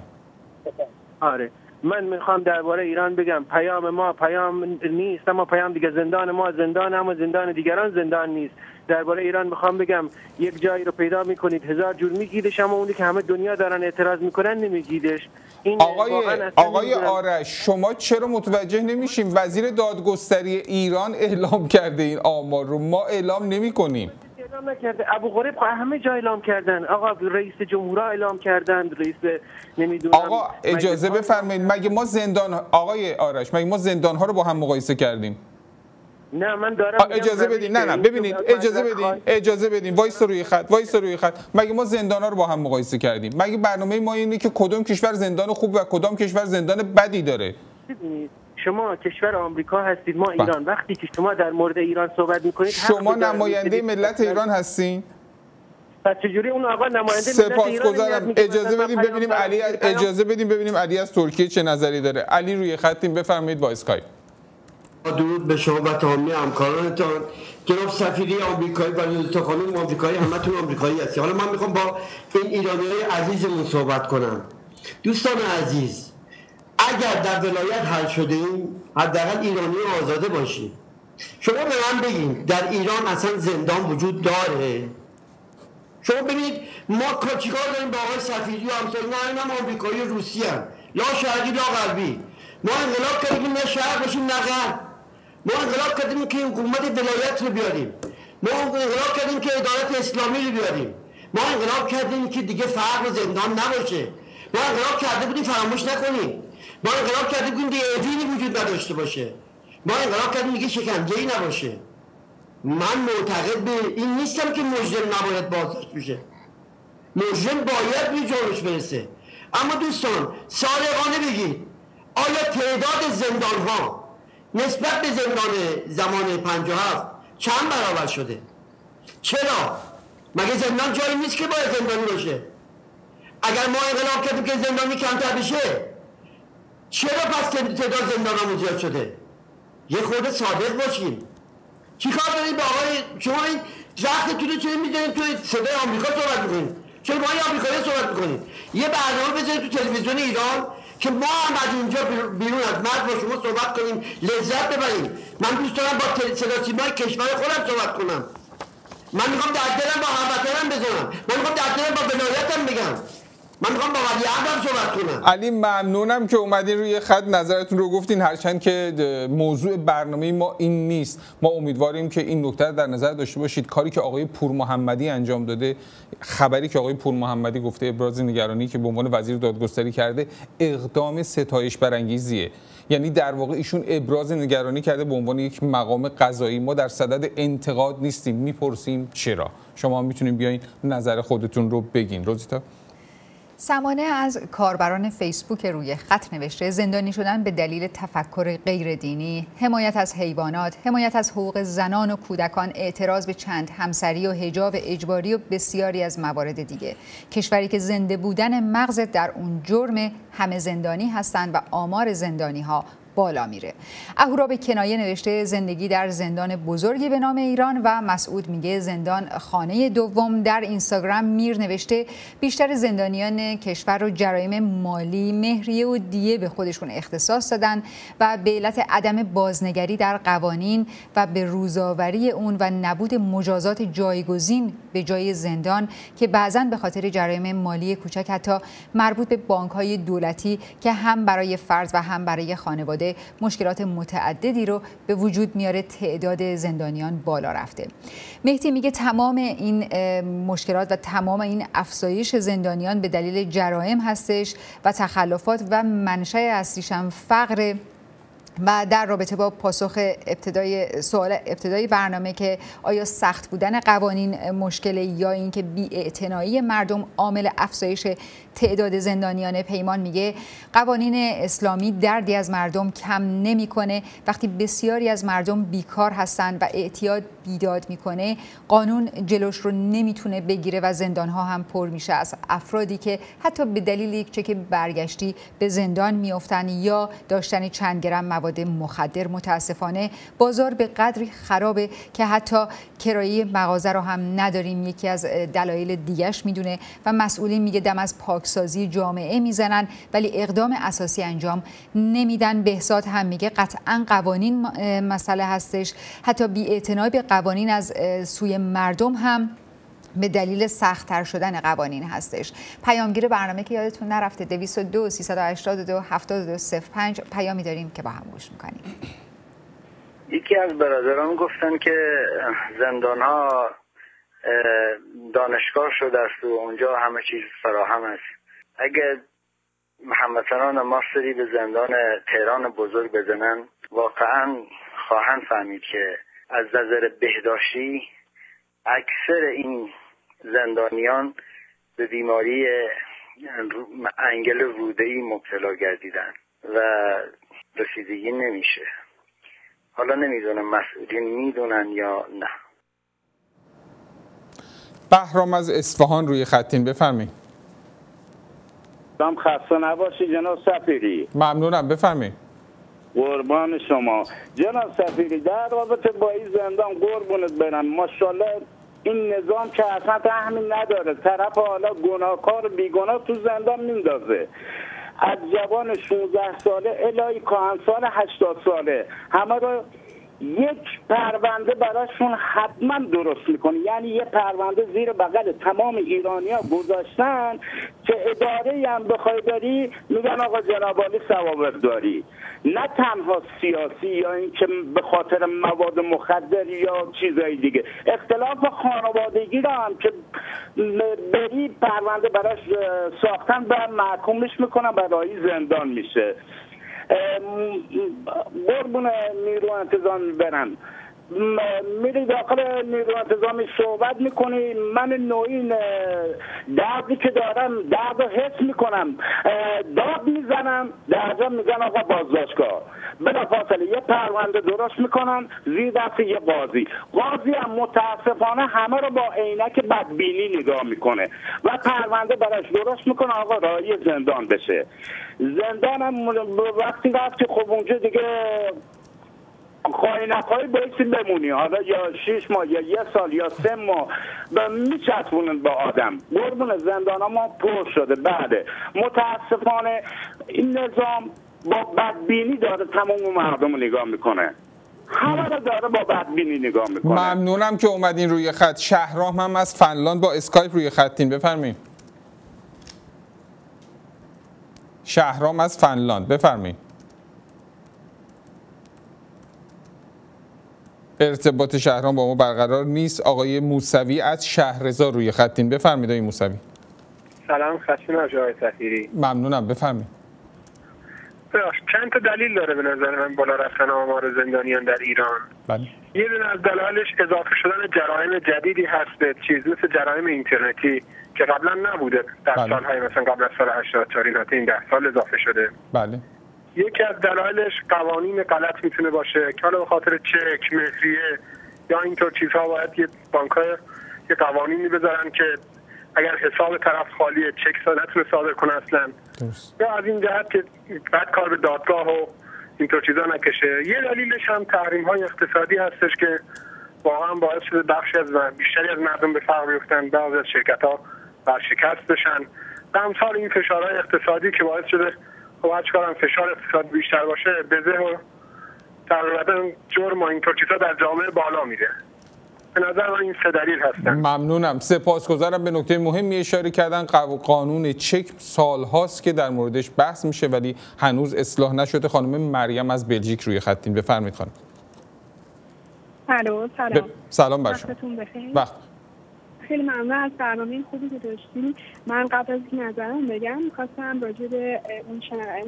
آره، من می‌خوام درباره ایران بگم پیام ما پیام نیست، اما پیام دیگه زندان ما زندان، اما زندان دیگران زندان نیست. درباره ایران می‌خوام بگم یک جایی رو پیدا می‌کنید هزار جور میگیدش، اما اونی که همه دنیا دارن اعتراض می‌کنن نمیگیدش. این آقای آقای آرش، شما چرا متوجه نمیشیم؟ وزیر دادگستری ایران اعلام کرده این آمار رو، ما اعلام نمی‌کنیم. اعلام نکرده. ابو غریب همه جا اعلام کردن. آقا رئیس جمهورها اعلام کردن، رئیس نمیدونم. آقا اجازه بفرمایید، مگه ما زندان آقای آرش مگه ما زندان‌ها رو با هم مقایسه کردیم؟ نه من دارم اجازه بدین. نه نه ببینید، اجازه بدین اجازه بدین وایس روی خط وایس روی خط مگه ما زندان‌ها رو با هم مقایسه کردیم؟ مگه برنامه ما اینه که کدوم کشور زندان خوب و کدام کشور زندان بدی داره؟ ببینید، شما کشور آمریکا هستید، ما ایران. وقتی که شما در مورد ایران صحبت می‌کنید، شما نماینده ملت ایران هستین؟ پس چجوری اون آقا نماینده ملت ایران؟ سپاسگزارم. اجازه بدیم ببینیم علی اجازه بدیم ببینیم علی از ترکیه چه نظری داره. علی روی خطیم، بفرمایید با اسکایپ. درود به شما و تمامی همکارانتان. جناب سفیری آمریکایی و لوتا خانم آمریکایی، همتون آمریکایی هستید. حالا من میخوام با این ایرانیای عزیزمون صحبت کنم. دوستان عزیز، اگر در ولایت حل شدیم، حداقل ایرانی آزاده باشیم. شما به من بگین در ایران اصلا زندان وجود داره؟ شما ببینید ما چیکار داریم با آقای سفیری و همسایه؟ نه هم آمریکایی و روسی هم. لا شرقی لا غربی. ما انقلاب کردیم نه شرق باشیم نه غرب. ما انقلاب کردیم که حکومت ولایت رو بیاریم. ما انقلاب کردیم که عدالت اسلامی رو بیاریم. ما انقلاب کردیم که دیگه فرق زندان نباشه. ما انقلاب کرده بودیم فراموش نکنیم. ما انقلاب کرده بودیم دیگه اعدامی وجود نداشته باشه. ما انقلاب کردیم دیگه شکنجه‌ای نباشه. من معتقد به این نیستم که مجرم نباید بازداشت بشه. مجرم باید به جرمش برسه. اما دوستان صادقانه بگید، آیا تعداد زندان ها نسبت به زندان زمان پنجاه و هفت چند برابر شده؟ چرا؟ مگه زندان جایی نیست که باید زندانی باشه؟ اگر ما انقلاب کردیم که زندانی کمتر بشه، چرا پس تعداد زندان ها زیاد شده؟ یه خورده صادق باشیم. چی کار دارید با آقای شما این رختتون رو چه میدونید توی صدای آمریکا صحبت میکنید؟ چرا با این آمریکایی صحبت میکنید؟ یه برنامه بذارید تو تلویزیون ایران که ما هم از اینجا بیرون از مرد با شما صحبت کنیم، لذت ببریم. من دوست دارم با صدا سیمای کشور خودم صحبت کنم. من میخوام در دلم با هموطنم بزنم. من میخوام در دلم با ولایتم بگم. من میخوام با ولیعهدم صحبت کنم. علی ممنونم که اومدین روی خط نظرتون رو گفتین، هرچند که موضوع برنامه ما این نیست. ما امیدواریم که این نکته در نظر داشته باشید. کاری که آقای پور محمدی انجام داده، خبری که آقای پور محمدی گفته ابراز نگرانی که به عنوان وزیر دادگستری کرده، اقدام ستایش برانگیزیه. یعنی در واقع ایشون ابراز نگرانی کرده به عنوان یک مقام قضایی. ما در صدد انتقاد نیستیم، میپرسیم چرا. شما میتونید بیاین نظر خودتون رو بگین. روزیتا سمانه از کاربران فیسبوک روی خط نوشته زندانی شدن به دلیل تفکر غیر دینی، حمایت از حیوانات، حمایت از حقوق زنان و کودکان، اعتراض به چند همسری و حجاب اجباری و بسیاری از موارد دیگه. کشوری که زنده بودن مغزت در اون جرم، همه زندانی هستند و آمار زندانی ها بالا میره. اهورا به کنایه نوشته زندگی در زندان بزرگی به نام ایران و مسعود میگه زندان خانه دوم. در اینستاگرام میر نوشته بیشتر زندانیان کشور رو جرایم مالی، مهریه و دیه به خودشون اختصاص دادن و به علت عدم بازنگری در قوانین و به روزآوری اون و نبود مجازات جایگزین به جای زندان که بعضاً به خاطر جرایم مالی کوچک حتی مربوط به بانک‌های دولتی که هم برای فرد و هم برای خانواده مشکلات متعددی رو به وجود میاره، تعداد زندانیان بالا رفته. مهدی میگه تمام این مشکلات و تمام این افزایش زندانیان به دلیل جرایم هستش و تخلفات و منشأ اصلیش هم فقر. و در رابطه با پاسخ ابتدای سوال ابتدای برنامه که آیا سخت بودن قوانین مشکل یا اینکه بی‌اعتنایی مردم عامل افزایش تعداد زندانیان، پیمان میگه قوانین اسلامی دردی از مردم کم نمیکنه. وقتی بسیاری از مردم بیکار هستن و اعتیاد بیداد میکنه، قانون جلوش رو نمیتونه بگیره و زندانها هم پر میشه از افرادی که حتی به دلیل یک چک برگشتی به زندان میافتن یا داشتن چند گرم مواد مخدر. متاسفانه بازار به قدری خرابه که حتی کرایه مغازه رو هم نداریم، یکی از دلایل دیگه‌اش میدونه. و مسئولین میگه دم از پاکسازی جامعه میزنن ولی اقدام اساسی انجام نمیدن. بهزاد هم میگه قطعا قوانین مسئله هستش، حتی بی‌اعتنایی به قوانین از سوی مردم هم به دلیل سخت‌تر شدن قوانین هستش. پیامگیر برنامه که یادتون نرفته دویست و دو سیصد و هشتاد و دو هفتاد و دو صفر پنج پیامی داریم که با هم گوش میکنیم. یکی از برادران گفتن که زندان‌ها دانشگاه شده است و اونجا همه چیز فراهم است. اگر هموطنان ما سری به زندان تهران بزرگ بزنن، واقعا خواهند فهمید که از نظر بهداشتی اکثر این زندانیان به بیماری انگل روده‌ای مبتلا گردیدن و رسیدگی نمیشه. حالا نمیدونم مسئولین میدونن یا نه. بهرام از اصفهان روی خطین، بفرمایید. دم خسته نباشی جناب سفیری. ممنونم، بفرمایید. قربان شما جناب سفیری. در رابطه با این زندان قربونت برم، ماشاءالله این نظام که اصلا تحمیل نداره، طرف حالا گناهکار بیگناه تو زندان میندازه، از جوان شانزده ساله الهی کهنسال هشتاد ساله همه رو یک پرونده براشون حتما درست میکنه. یعنی یه پرونده زیر بغل تمام ایرانی ها گذاشتن که اداره هم بخوای داری میگن آقا جناب عالی ثوابت داری، نه تنها سیاسی یا اینکه به خاطر مواد مخدر یا چیزای دیگه. اختلاف خانوادگی رو هم که بری پرونده براش ساختن و محکومش میکنن برای زندان میشه. قربون نیرو انتظامی برن، میری داخل نیرو انتظامی صحبت میکنی، من نوعی دردی که دارم درد رو حس میکنم، داد میزنم، درجا میزن آقا بازداشتگاه، بلا فاصله یه پرونده درست میکنن زیر دست یه قاضی. قاضی هم متاسفانه همه رو با عینک بدبینی نگاه میکنه و پرونده براش درست میکنه آقا راهی زندان بشه. زندان هم وقتی رفت که خب اونجا دیگه خواهینک های بایستی بمونی، حالا یا شیش ماه یا یه سال یا سه ماه میچسبونن با آدم. قربون زندان ها ما پر شده. بعد متاسفانه این نظام با بدبینی داره تمام مردم رو نگاه میکنه، همه رو داره با بدبینی نگاه میکنه. ممنونم که اومدین روی خط. شهرام هم از فنلاند با اسکایپ روی خطین، بفرمایید. شهرام از فنلاند، بفرمایید. ارتباط شهرام با ما برقرار نیست. آقای موسوی از شهرضا روی خطین، بفرمایید آقای موسوی. سلام، خسته نباشید آقای سفیری. ممنونم، بفرمایید. چند تا دلیل داره به نظر من بالا رفتن آمار زندانیان در ایران. بله. یه دونه از دلایلش اضافه شدن جرایم جدیدی هست به چیز مثل جرایم اینترنتی که قبلا نبوده در بله. سالهای مثلا قبل از سال هشتاد و چهار این ده سال اضافه شده. بله. یکی از دلایلش قوانین غلط میتونه باشه که حالا به خاطر چک، مهریه یا اینطور چیزها باید یه بانک‌ها یه قوانینی بذارن که اگر حساب طرف خالیه چک نتونه صادر کنه اصلا. درست. یا از این جهت که بعد کار به دادگاه و اینطور چیزا نکشه. یه دلیلش هم تحریم‌های اقتصادی هستش که واقعا باعث شده بخشی از بیشتری از مردم به فقر بیفتن، بعضی از شرکت‌ها ورشکست بشن. و امثال این فشارهای اقتصادی که باعث شده خب هر چقدر فشار اقتصادی بیشتر باشه بزه و تقریبا جرم و اینطور چیزا در جامعه بالا میره. به نظر من این سه دلیل هستن. ممنونم. سپاسگزارم. به نکته مهمی اشاره کردن. قانون چک سالهاست که در موردش بحث میشه ولی هنوز اصلاح نشده. خانم مریم از بلژیک روی خطین، بفرمایید خانم. الو، سلام. ب... سلام بر شما. وقتتون بخیر. وقت. خیلی ممنون از برنامه خوبی که داشتین. من قبل از این نظرم بگم می‌خواستم راجع به اون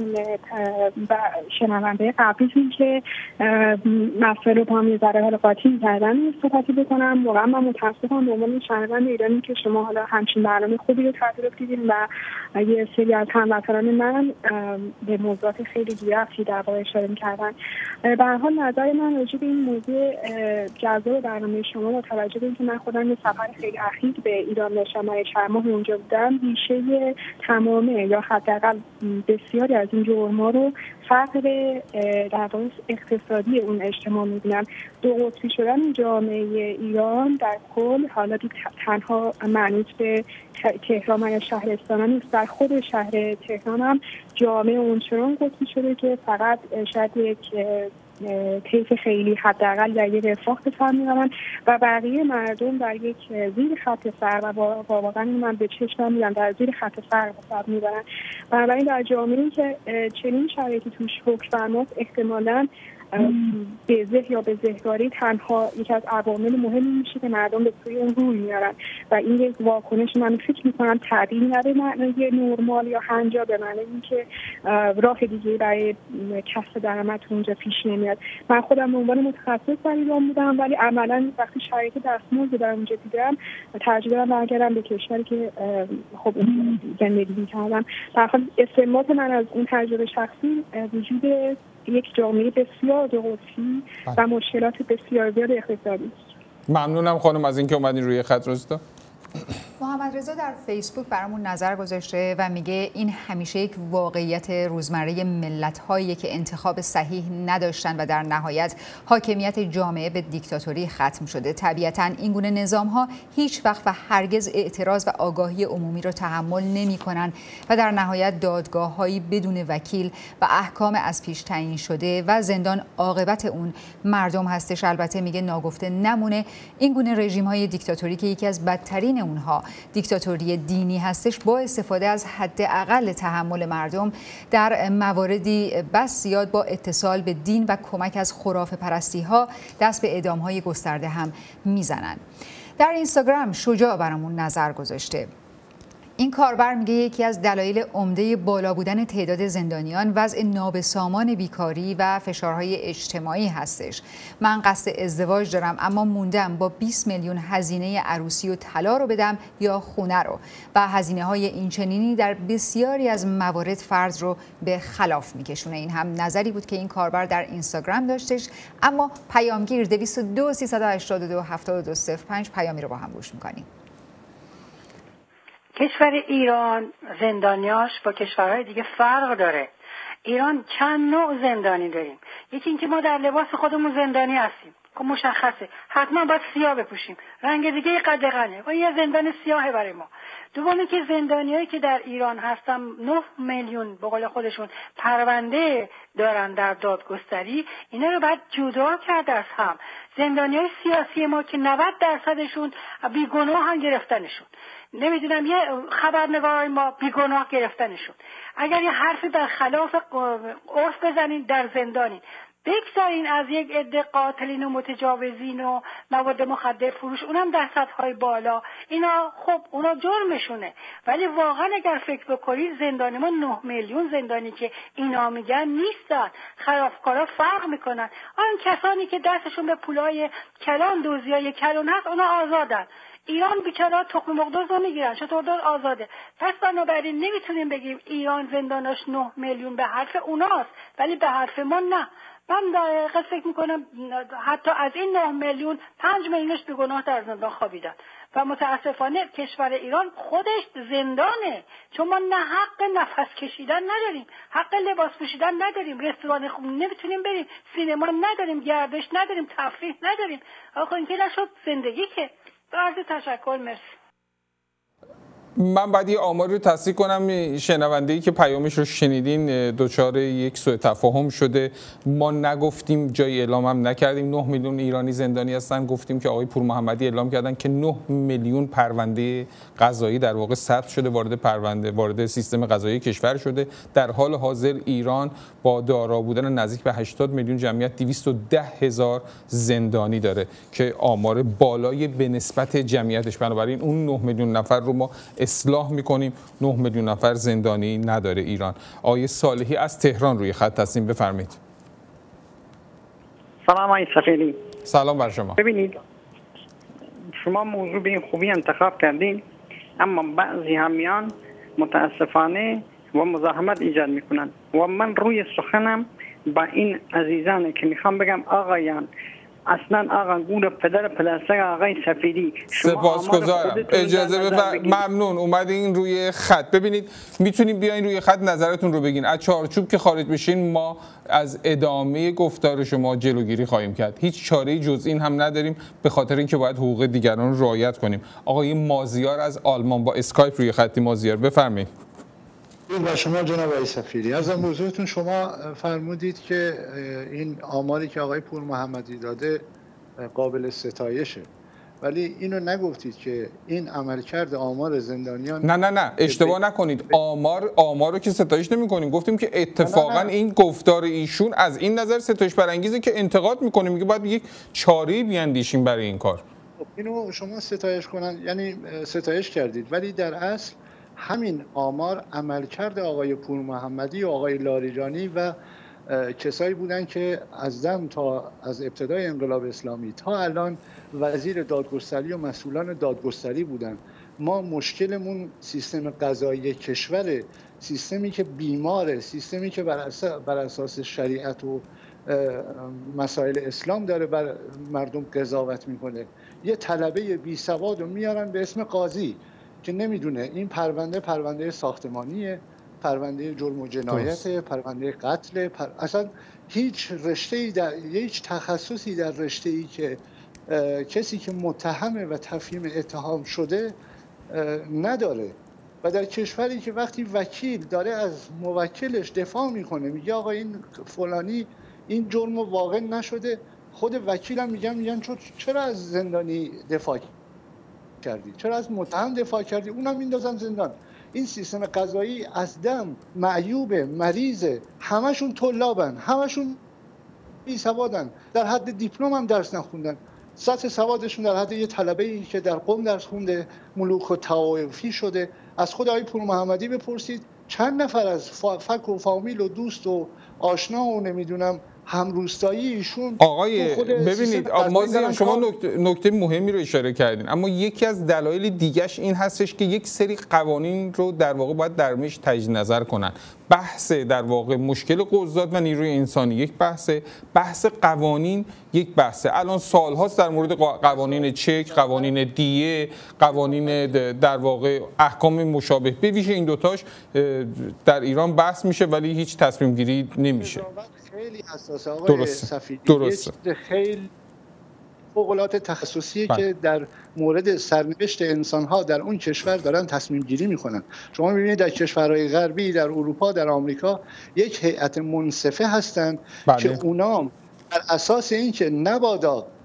شنونده قبلیتون که مسئله رو با هم یه ذره حال قاطی کردن صحبتی بکنم. واقعا من متاسفم به عنوان شهروند ایرانی که شما حالا همچین برنامه خوبی رو ترتیب دیدین و یه سری از هموطنان من به موضوعات خیلی گیرفتی در واقع اشاره می‌کردن. به هر حال نظر من راجع به این موضوع جذاب برنامه شما با توجه به اینکه من خودم یه سفر خیلی اخیر به ایران داشتم، من چند ماه اونجا بودم، ریشه تمامه یا حداقل بسیاری از این جرم‌ها رو فقر در واقع اقتصادی اون اجتماع می‌بینم. دو قطبی شدن جامعه ایران در کل، حالا تنها منوط به تهران یا شهرستان نیست، در خود شهر تهران هم جامعه اونچنان قطبی شده که فقط شاید یک طیف خیلی حداقل در یک رفاه به سر می‌برن و بقیه مردم در یک زیر خط فقر و واقعا من به چشمم می‌بینم در زیر خط فقر به سر می‌برن. بنابراین در جامعه‌ای که چنین شرایطی توش حکم فرماست احتمالاً بزه یا بزهکاری تنها یکی از عوامل مهمی میشه که مردم به سوی اون روی میارن و این یک واکنش من فکر میکنم تعبیر نره معنی نرمال یا هنجا به معنی اینکه راه دیگه برای کسب درآمد اونجا پیش نمیاد. من خودم به عنوان متخصص در ایران بودم ولی عملا وقتی شرایط دستمزد در اونجا دیدم ترجیح دادم برگردم به کشوری که خب زندگی می‌کردم. در حال استنباط من از اون تجربه شخصی وجود یک جامعه بسیار دو قطبی و مشکلات بسیار زیاد اقتصادی است. ممنونم خانم از اینکه اومدین روی خط. روزتا محمد رضا در فیسبوک برامون نظر گذاشته و میگه این همیشه یک واقعیت روزمره ملت‌هایی که انتخاب صحیح نداشتن و در نهایت حاکمیت جامعه به دیکتاتوری ختم شده. طبیعتاً این گونه نظام‌ها هیچ وقت و هرگز اعتراض و آگاهی عمومی رو تحمل نمی‌کنن و در نهایت دادگاه‌هایی بدون وکیل و احکام از پیش تعیین شده و زندان عاقبت اون مردم هستش. البته میگه ناگفته نمونه این گونه رژیم‌های دیکتاتوری که یکی از بدترین اونها دیکتاتوری دینی هستش با استفاده از حداقل تحمل مردم در مواردی بس زیاد با اتصال به دین و کمک از خرافه پرستی ها دست به اعدام های گسترده هم میزنن. در اینستاگرام شجاع برامون نظر گذاشته. این کاربر میگه یکی از دلایل عمده بالا بودن تعداد زندانیان وضع نابسامان بیکاری و فشارهای اجتماعی هستش. من قصد ازدواج دارم اما موندم با بیست میلیون هزینه عروسی و طلا رو بدم یا خونه رو و هزینه های اینچنینی در بسیاری از موارد فرد رو به خلاف میکشونه. این هم نظری بود که این کاربر در اینستاگرام داشتش. اما پیامگیر دویست و دو سیصد و هشتاد و دو هفتاد و دو صفر پنج پیامی رو با هم گوش میکنیم. کشور ایران زندانیاش با کشورهای دیگه فرق داره. ایران چند نوع زندانی داریم. یکی اینکه ما در لباس خودمون زندانی هستیم که مشخصه حتما باید سیاه بپوشیم، رنگ دیگه قدغنه و یه زندان سیاهه برای ما. دومی که زندانیایی که در ایران هستن نه میلیون به قول خودشون پرونده دارن در دادگستری، اینا رو باید جدا کرد از هم. زندانیای سیاسی ما که نود درصدشون بیگناه هم گرفتنشون. نمیدونم یه خبرنگار ما بیگناه گرفتنشون، اگر یه حرفی برخلاف عرف بزنین در زندانین. بگذارین از یک عده قاتلین و متجاوزین و مواد مخدر فروش، اونم در سطح‌های بالا، اینا خب اونا جرمشونه، ولی واقعا اگر فکر بکنید زندانی ما نه میلیون زندانی که اینا میگن نیستن. خرافکارا فرق میکنن. آن کسانی که دستشون به پولای کلان دوزیای کلان هست اونا آزادن. ایران بیچاره تخم مرغ رو میگیرن، چطور دار آزاده؟ پس بنابراین نمیتونیم بگیم ایران زنداناش نه میلیون به حرف اوناست ولی به حرف ما نه. من دقیقا فکر میکنم حتی از این نه میلیون پنج میلیونش به گناه در زندان خوابیدن و متاسفانه کشور ایران خودش زندانه، چون ما نه حق نفس کشیدن نداریم، حق لباس پوشیدن نداریم، رستوران خوب نمیتونیم بریم، سینما نداریم، گردش نداریم، تفریح نداریم. آخه این که نشد زندگی که. عرض تشکر، مرسی. من بعد یه آمار رو تصحیح کنم. شنونده‌ای که پیامش رو شنیدین دچار یک سوء تفاهم شده. ما نگفتیم، جای اعلام هم نکردیم نه میلیون ایرانی زندانی هستن. گفتیم که آقای پور محمدی اعلام کردن که نه میلیون پرونده قضایی در واقع ثبت شده، وارد پرونده وارد سیستم قضایی کشور شده. در حال حاضر ایران با دارا بودن نزدیک به هشتاد میلیون جمعیت دویست و ده هزار زندانی داره که آمار بالای به نسبت جمعیتش. بنابراین اون نه میلیون نفر رو ما اصلاح میکنیم. نه میلیون نفر زندانی نداره ایران. آقای صالحی از تهران روی خط هستیم، بفرمایید. سلام آقای سفیری. سلام بر شما. ببینید شما موضوع به این خوبی انتخاب کردین، اما بعضی همیان متاسفانه و مزاحمت ایجاد میکنن و من روی سخنم با این عزیزان که میخوام بگم آقایان، اصلا آقا گور پدر پلاستیک آقای سفیری، سپاسگزارم. اجازه بفرمایید. ممنون اومدین روی خط. ببینید میتونید بیاین روی خط نظرتون رو بگین. از چارچوب که خارج بشین ما از ادامه گفتار شما جلوگیری خواهیم کرد. هیچ چاره‌ای جز این هم نداریم، به خاطر اینکه باید حقوق دیگران رو رعایت کنیم. آقای مازیار از آلمان با اسکایپ روی خط. مازیار بفرمایید. و شما جناب آقای سفیری، از موضوعتون شما فرمودید که این آماری که آقای پور محمدی داده قابل ستایشه، ولی اینو نگفتید که این عملکرد آمار زندانیان. نه نه نه اشتباه نکنید. آمار آمار رو که ستایش نمی‌کنیم. گفتیم که اتفاقا این گفتار ایشون از این نظر ستایش برانگیزه که انتقاد می‌کنیم، میگه باید یک چاره‌ای بیاندیشیم برای این کار. اینو شما ستایش کنن، یعنی ستایش کردید، ولی در اصل همین آمار عملکرد آقای پور محمدی و آقای لاریجانی و کسایی بودن که از دم تا از ابتدای انقلاب اسلامی تا الان وزیر دادگستری و مسئولان دادگستری بودن. ما مشکلمون سیستم قضایی کشور، سیستمی که بیماره، سیستمی که بر اساس, بر اساس شریعت و مسائل اسلام داره بر مردم قضاوت میکنه. یه طلبه بی سواد رو میارن به اسم قاضی که نمیدونه این پرونده پرونده ساختمانیه، پرونده جرم و جنایت، پرونده قتل، پر... اصلا هیچ رشته‌ای در هیچ تخصصی در رشته‌ای که کسی که متهمه و تفهیم اتهام شده نداره. و در کشوری که وقتی وکیل داره از موکلش دفاع میکنه، میگه آقا این فلانی این جرم واقع نشده، خود وکیل هم میگن میگن چرا از زندانی دفاع کردی؟ چرا از متهم دفاع کردی؟ اونم میندازن زندان. این سیستم قضایی از دم معیوب، مریض، همشون طلابن، همشون بی سوادن، در حد دیپلم هم درس نخوندن. سطح سوادشون در حد یه طلبه‌ای که در قم درس خونده، ملوک و طوایفی شده. از خود آقای پور محمدی بپرسید چند نفر از فک و فامیل و دوست و آشنا و نمیدونم همروستایی ایشون. آقای ببینید مازیار شما نکته, نکته مهمی رو اشاره کردین، اما یکی از دلایل دیگهش این هستش که یک سری قوانین رو در واقع باید درمیش تجدید نظر کنن. بحث در واقع مشکل قضات و نیروی انسانی یک بحثه، بحث قوانین یک بحثه. الان سالهاست در مورد قوانین چک، قوانین دیه، قوانین در واقع احکام مشابه به ویژه این دوتاش در ایران بحث میشه ولی هیچ تصمیم گیری نمیشه. خیلی حساسه آقای سفیدی. درسته. خیلی فوق‌العاده تخصصیه که در مورد سرنوشت انسان‌ها در اون کشور دارن تصمیم گیری میکنن. شما می‌بینید در کشورهای غربی، در اروپا، در آمریکا یک هیئت منصفه هستن بله. که اونا بر اساس اینکه نبادا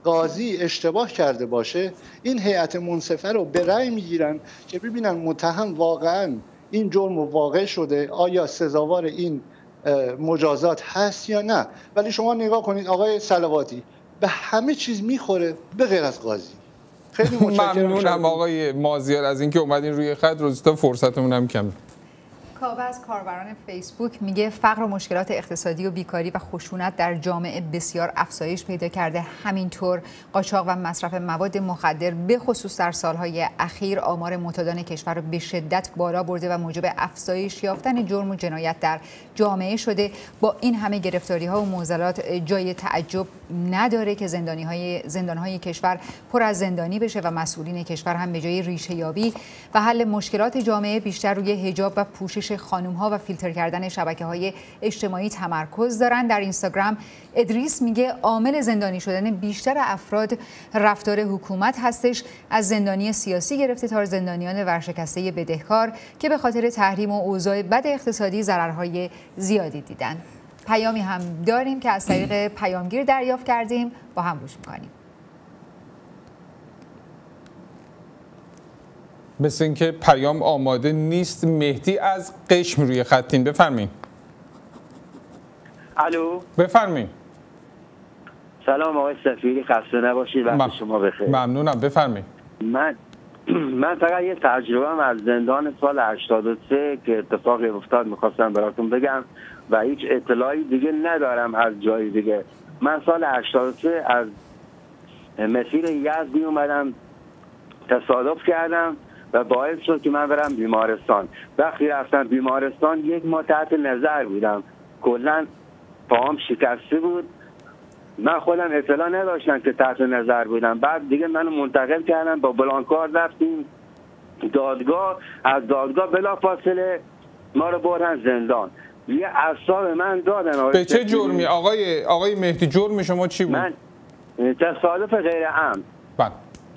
قاضی اشتباه کرده باشه، این هیئت منصفه رو به رأی میگیرن که ببینن متهم واقعا این جرم واقع شده، آیا سزاوار این مجازات هست یا نه. ولی شما نگاه کنید آقای صلواتی به همه چیز میخوره به غیر از قاضی. خیلی متشکرم. ممنونم آقای مازیار از اینکه اومدین روی خط. روزتا فرصتمون هم کمه. کاوه از کاربران فیسبوک میگه فقر و مشکلات اقتصادی و بیکاری و خشونت در جامعه بسیار افزایش پیدا کرده. همینطور قاچاق و مصرف مواد مخدر به خصوص در سالهای اخیر آمار معتادان کشور رو به شدت بالا برده و موجب افزایش یافتن جرم و جنایت در جامعه شده. با این همه گرفتاری ها و معضلات جای تعجب نداره که زندانی های زندان های کشور پر از زندانی بشه و مسئولین کشور هم به جای ریشه یابی و حل مشکلات جامعه بیشتر روی حجاب و پوشش خانم ها و فیلتر کردن شبکه های اجتماعی تمرکز دارن. در اینستاگرام ادریس میگه عامل زندانی شدن بیشتر افراد رفتار حکومت هستش، از زندانی سیاسی گرفته تا زندانیان ورشکسته بدهکار که به خاطر تحریم و اوضاع بد اقتصادی ضررهای زیادی دیدن. پیامی هم داریم که از طریق پیامگیر دریافت کردیم، با هم گوش میکنیم. مثل اینکه پیام آماده نیست. مهدی از قشم روی خطین، بفرمایید. الو، بفرمایید. سلام آقای سفیری، خسته نباشید، وقت شما بخیر. ممنونم، بفرمایید. من من فقط یه تجربه‌ام از زندان سال هشتاد و سه که اتفاقی افتاد می‌خواستم براتون بگم و هیچ اطلاعی دیگه ندارم از جای دیگه. من سال هشتاد و سه از مسیر یزد می اومدم، تصادف کردم و باعث شد که من برم بیمارستان. وقتی رفتم بیمارستان یک ماه تحت نظر بودم، کلا پاهم شکسته بود، من خودم اطلاع نداشتم که تحت نظر بودم. بعد دیگه منو منتقل کردن، با بلانکار رفتیم دادگاه، از دادگاه بلافاصله ما رو بردن زندان. یه اعصاب من دادن. به چه جرمی آقای آقای مهدی؟ جرم شما چی بود؟ من تصادف غیر عمد. بعد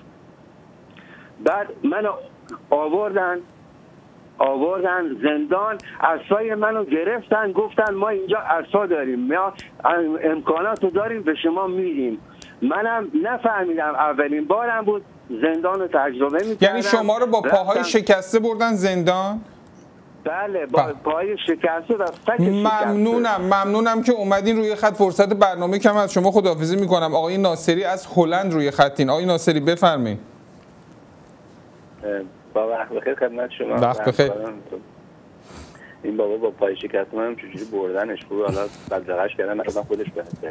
بعد منو آوردن آوردن زندان، عصای منو گرفتن، گفتن ما اینجا عصا داریم، ما امکانات رو داریم به شما میدیم. منم نفهمیدم، اولین بارم بود زندان رو تجربه میکردم. یعنی شما رو با پاهای شکسته بردن زندان؟ بله، با پاهای شکسته و فک شکسته. ممنونم ممنونم که اومدین روی خط. فرصت برنامه کم از شما خداحافظی میکنم. آقای ناصری از هلند روی خطین. آقای ناصری بفرمایید. با وقت بخیر خدمت شما. وقت بخیر. این بابا با پای شکست من چجوری بردنش بود، حالا بلدغش کردن مثلا خودش بره.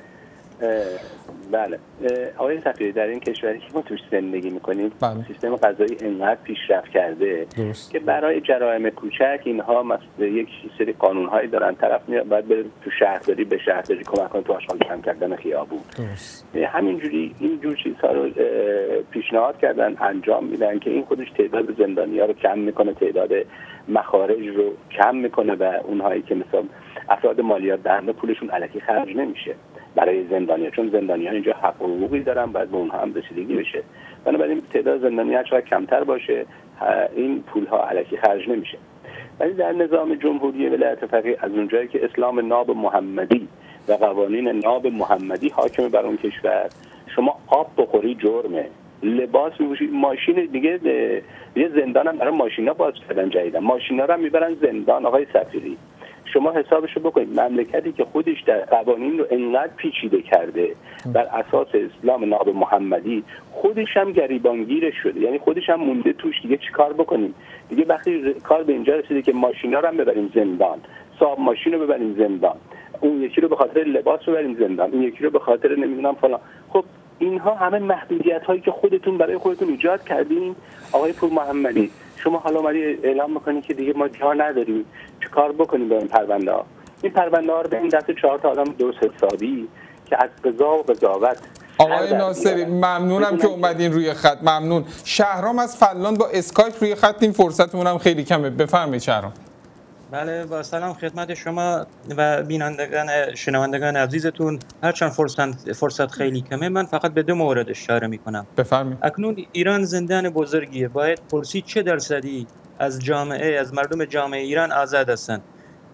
بله آقای سفیری، در این کشوری که ما توش زندگی میکنیم سیستم قضایی انقدر پیشرفت کرده درست. که برای جرایم کوچک اینها مثلا یک سری قانونهایی دارن، طرف میاد باید بره تو شهرداری به شهرداری کمک کنه تو آشغال کم کردن خیابون. همینجوری این جور چیزها رو پیشنهاد کردن، انجام میدن که این خودش تعداد زندانی‌ها رو کم میکنه، تعداد مخارج رو کم میکنه و اونهایی که مثلا افراد مالیات دهنده پولشون الکی خرج نمیشه برای زندانی‌ها، چون زندانی‌ها اینجا حق و حقوقی دارن، باید به اونها هم رسیدگی بشه. بنابراین تعداد زندانی‌ها چقدر کمتر باشه این پول‌ها الکی خرج نمیشه. ولی در نظام جمهوری ولایت فقیه از اونجایی که اسلام ناب محمدی و قوانین ناب محمدی حاکم بر اون کشور، شما آب بخوری جرمه، لباس می‌پوشی، ماشین دیگه یه زندانم برای ماشینا باز کردن جدیدن، ماشینا رو میبرن زندان. آقای سفیری شما حسابشو بکنید، مملکتی که خودش در قوانین رو انقدر پیچیده کرده بر اساس اسلام ناب محمدی، خودش هم گریبانگیرش شده، یعنی خودش هم مونده توش. دیگه چیکار بکنیم دیگه؟ وقتی کار به اینجا رسیده که ماشینا رو هم ببریم زندان، صاحب ماشین رو ببریم زندان، اون یکی رو به خاطر لباس ببریم زندان، اون یکی رو به خاطر نمیدونم فلان. خب اینها همه محدودیت هایی که خودتون برای خودتون ایجاد کردین. آقای پور محمدی شما حالا اومدی اعلام میکنید که دیگه ما جا نداریم، چیکار بکنیم با این پرونده ها؟ این پرونده ها رو به این دست چهار تا آدم درست حسابی که از قضا و قضاوت. آقای ناصری ممنونم که اومدین روی خط. ممنون. شهرام از فلان با اسکایپ روی خط، این فرصتمون هم خیلی کمه. بفرمایید شهرام. بله، با سلام خدمت شما و بینندگان شنوندگان عزیزتون. هرچند فرصت فرصت خیلی کمه، من فقط به دو مورد اشاره میکنم. بفرمایید. اکنون ایران زندان بزرگیه، باید پرسید چه درصدی از جامعه از مردم جامعه ایران آزاد هستند.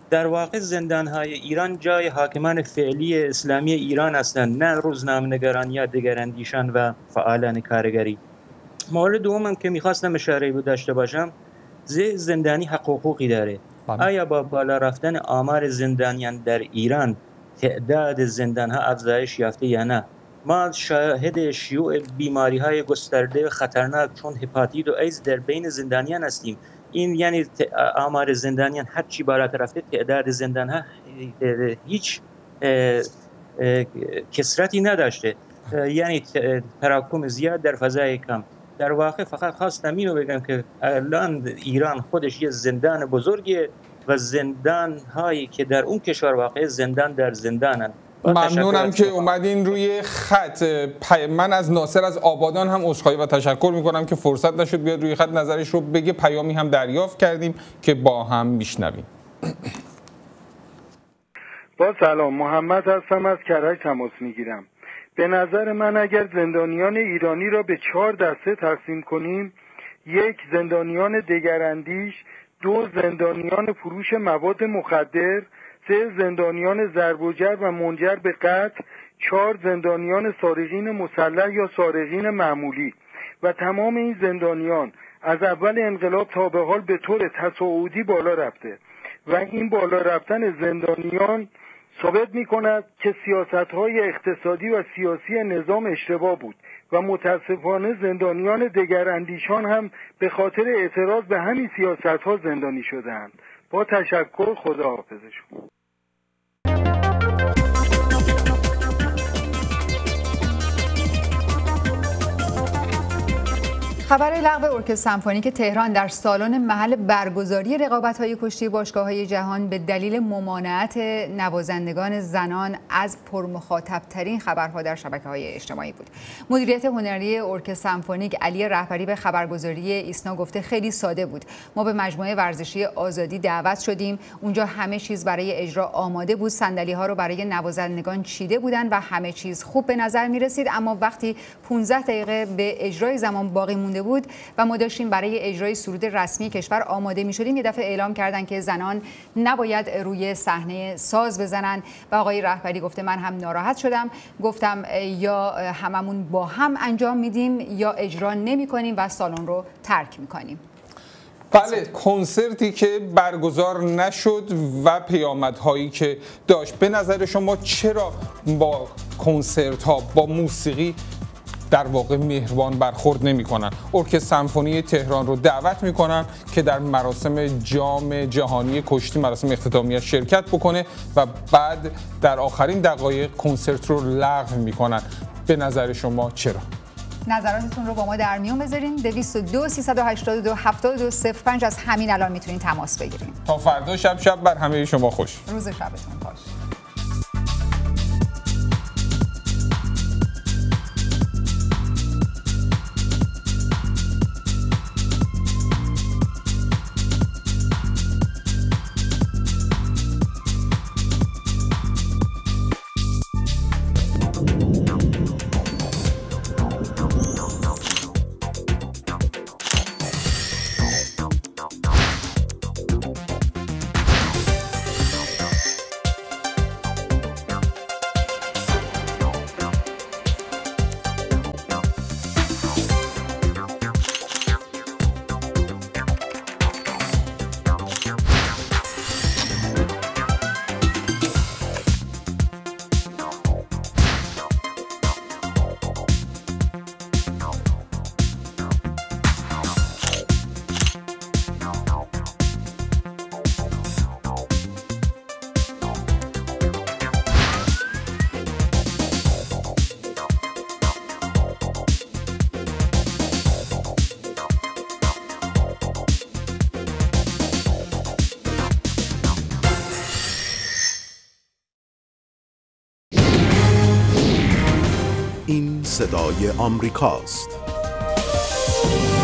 در واقع زندان‌های ایران جای حاکمان فعلی اسلامی ایران هستند، نه روزنامه‌نگاران یا دیگر اندیشان و فعالان کارگری. مورد دومم که می‌خواستم اشاره داشته باشم، زندانی حق و حقوقی داره. آیا با بالا رفتن آمار زندانیان در ایران تعداد زندان‌ها افزایش یافته یا نه؟ ما شاهد شیوع بیماری‌های گسترده و خطرناک چون هپاتیت و ایدز در بین زندانیان هستیم. این یعنی آمار زندانیان هر چی بالاتر رفته تعداد زندان‌ها هیچ کثرتی نداشته، یعنی تراکم زیاد در فضای کم. در واقع فقط خواستم اینو بگم که الان ایران خودش یه زندان بزرگه و زندان هایی که در اون کشور واقع زندان در زندانن. ممنونم که اومدین روی خط. من از ناصر از آبادان هم عذرخواهی و تشکر میکنم که فرصت نشد بیاد روی خط نظرش رو بگه. پیامی هم دریافت کردیم که با هم میشنویم. با سلام، محمد هستم از کرج تماس میگیرم. به نظر من اگر زندانیان ایرانی را به چهار دسته تقسیم کنیم، یک زندانیان دگراندیش، دو زندانیان فروش مواد مخدر، سه زندانیان ضرب و جرح و منجر به قتل، چهار زندانیان سارقین مسلح یا سارقین معمولی و تمام این زندانیان از اول انقلاب تا به حال به طور تصاعدی بالا رفته و این بالا رفتن زندانیان ثابت می کند که سیاست‌های اقتصادی و سیاسی نظام اشتباه بود و متاسفانه زندانیان دگراندیشان هم به خاطر اعتراض به همین سیاست‌ها زندانی شده‌اند. با تشکر، خداحافظ شما. خبر لغو ارکستر سمفونیک تهران در سالن محل برگزاری رقابت‌های کشتی باشگاه‌های جهان به دلیل ممانعت نوازندگان زنان از پرمخاطب‌ترین خبرها در شبکه‌های اجتماعی بود. مدیریت هنری ارکستر سمفونیک علی رهبری به خبرگزاری ایسنا گفته خیلی ساده بود. ما به مجموعه ورزشی آزادی دعوت شدیم. اونجا همه چیز برای اجرا آماده بود. صندلی‌ها رو برای نوازندگان چیده بودن و همه چیز خوب به نظر می‌رسید، اما وقتی پانزده دقیقه به اجرای زمان باقی مونده بود و ما داشتیم برای اجرای سرود رسمی کشور آماده می شدیم، یه دفعه اعلام کردن که زنان نباید روی صحنه ساز بزنن و آقای رهبری گفته من هم ناراحت شدم، گفتم یا هممون با هم انجام میدیم یا اجرا نمی کنیم و سالن رو ترک می کنیم. بله، کنسرتی که برگزار نشد و پیامدهایی که داشت. به نظر شما چرا با کنسرت ها با موسیقی در واقع مهربان برخورد نمی‌کنن؟ ارکستر سمفونی تهران رو دعوت می‌کنن که در مراسم جام جهانی کشتی، مراسم اختتامیه شرکت بکنه و بعد در آخرین دقایق کنسرت رو لغو می‌کنن. به نظر شما چرا؟ نظراتتون رو با ما در میون بذارین. دویست و دو سیصد و هشتاد و دو هفتاد و دو صفر پنج از همین الان میتونین تماس بگیرین. تا فردا شب شب بر همه شما خوش. روز شبتون خوش. صدای آمریکاست.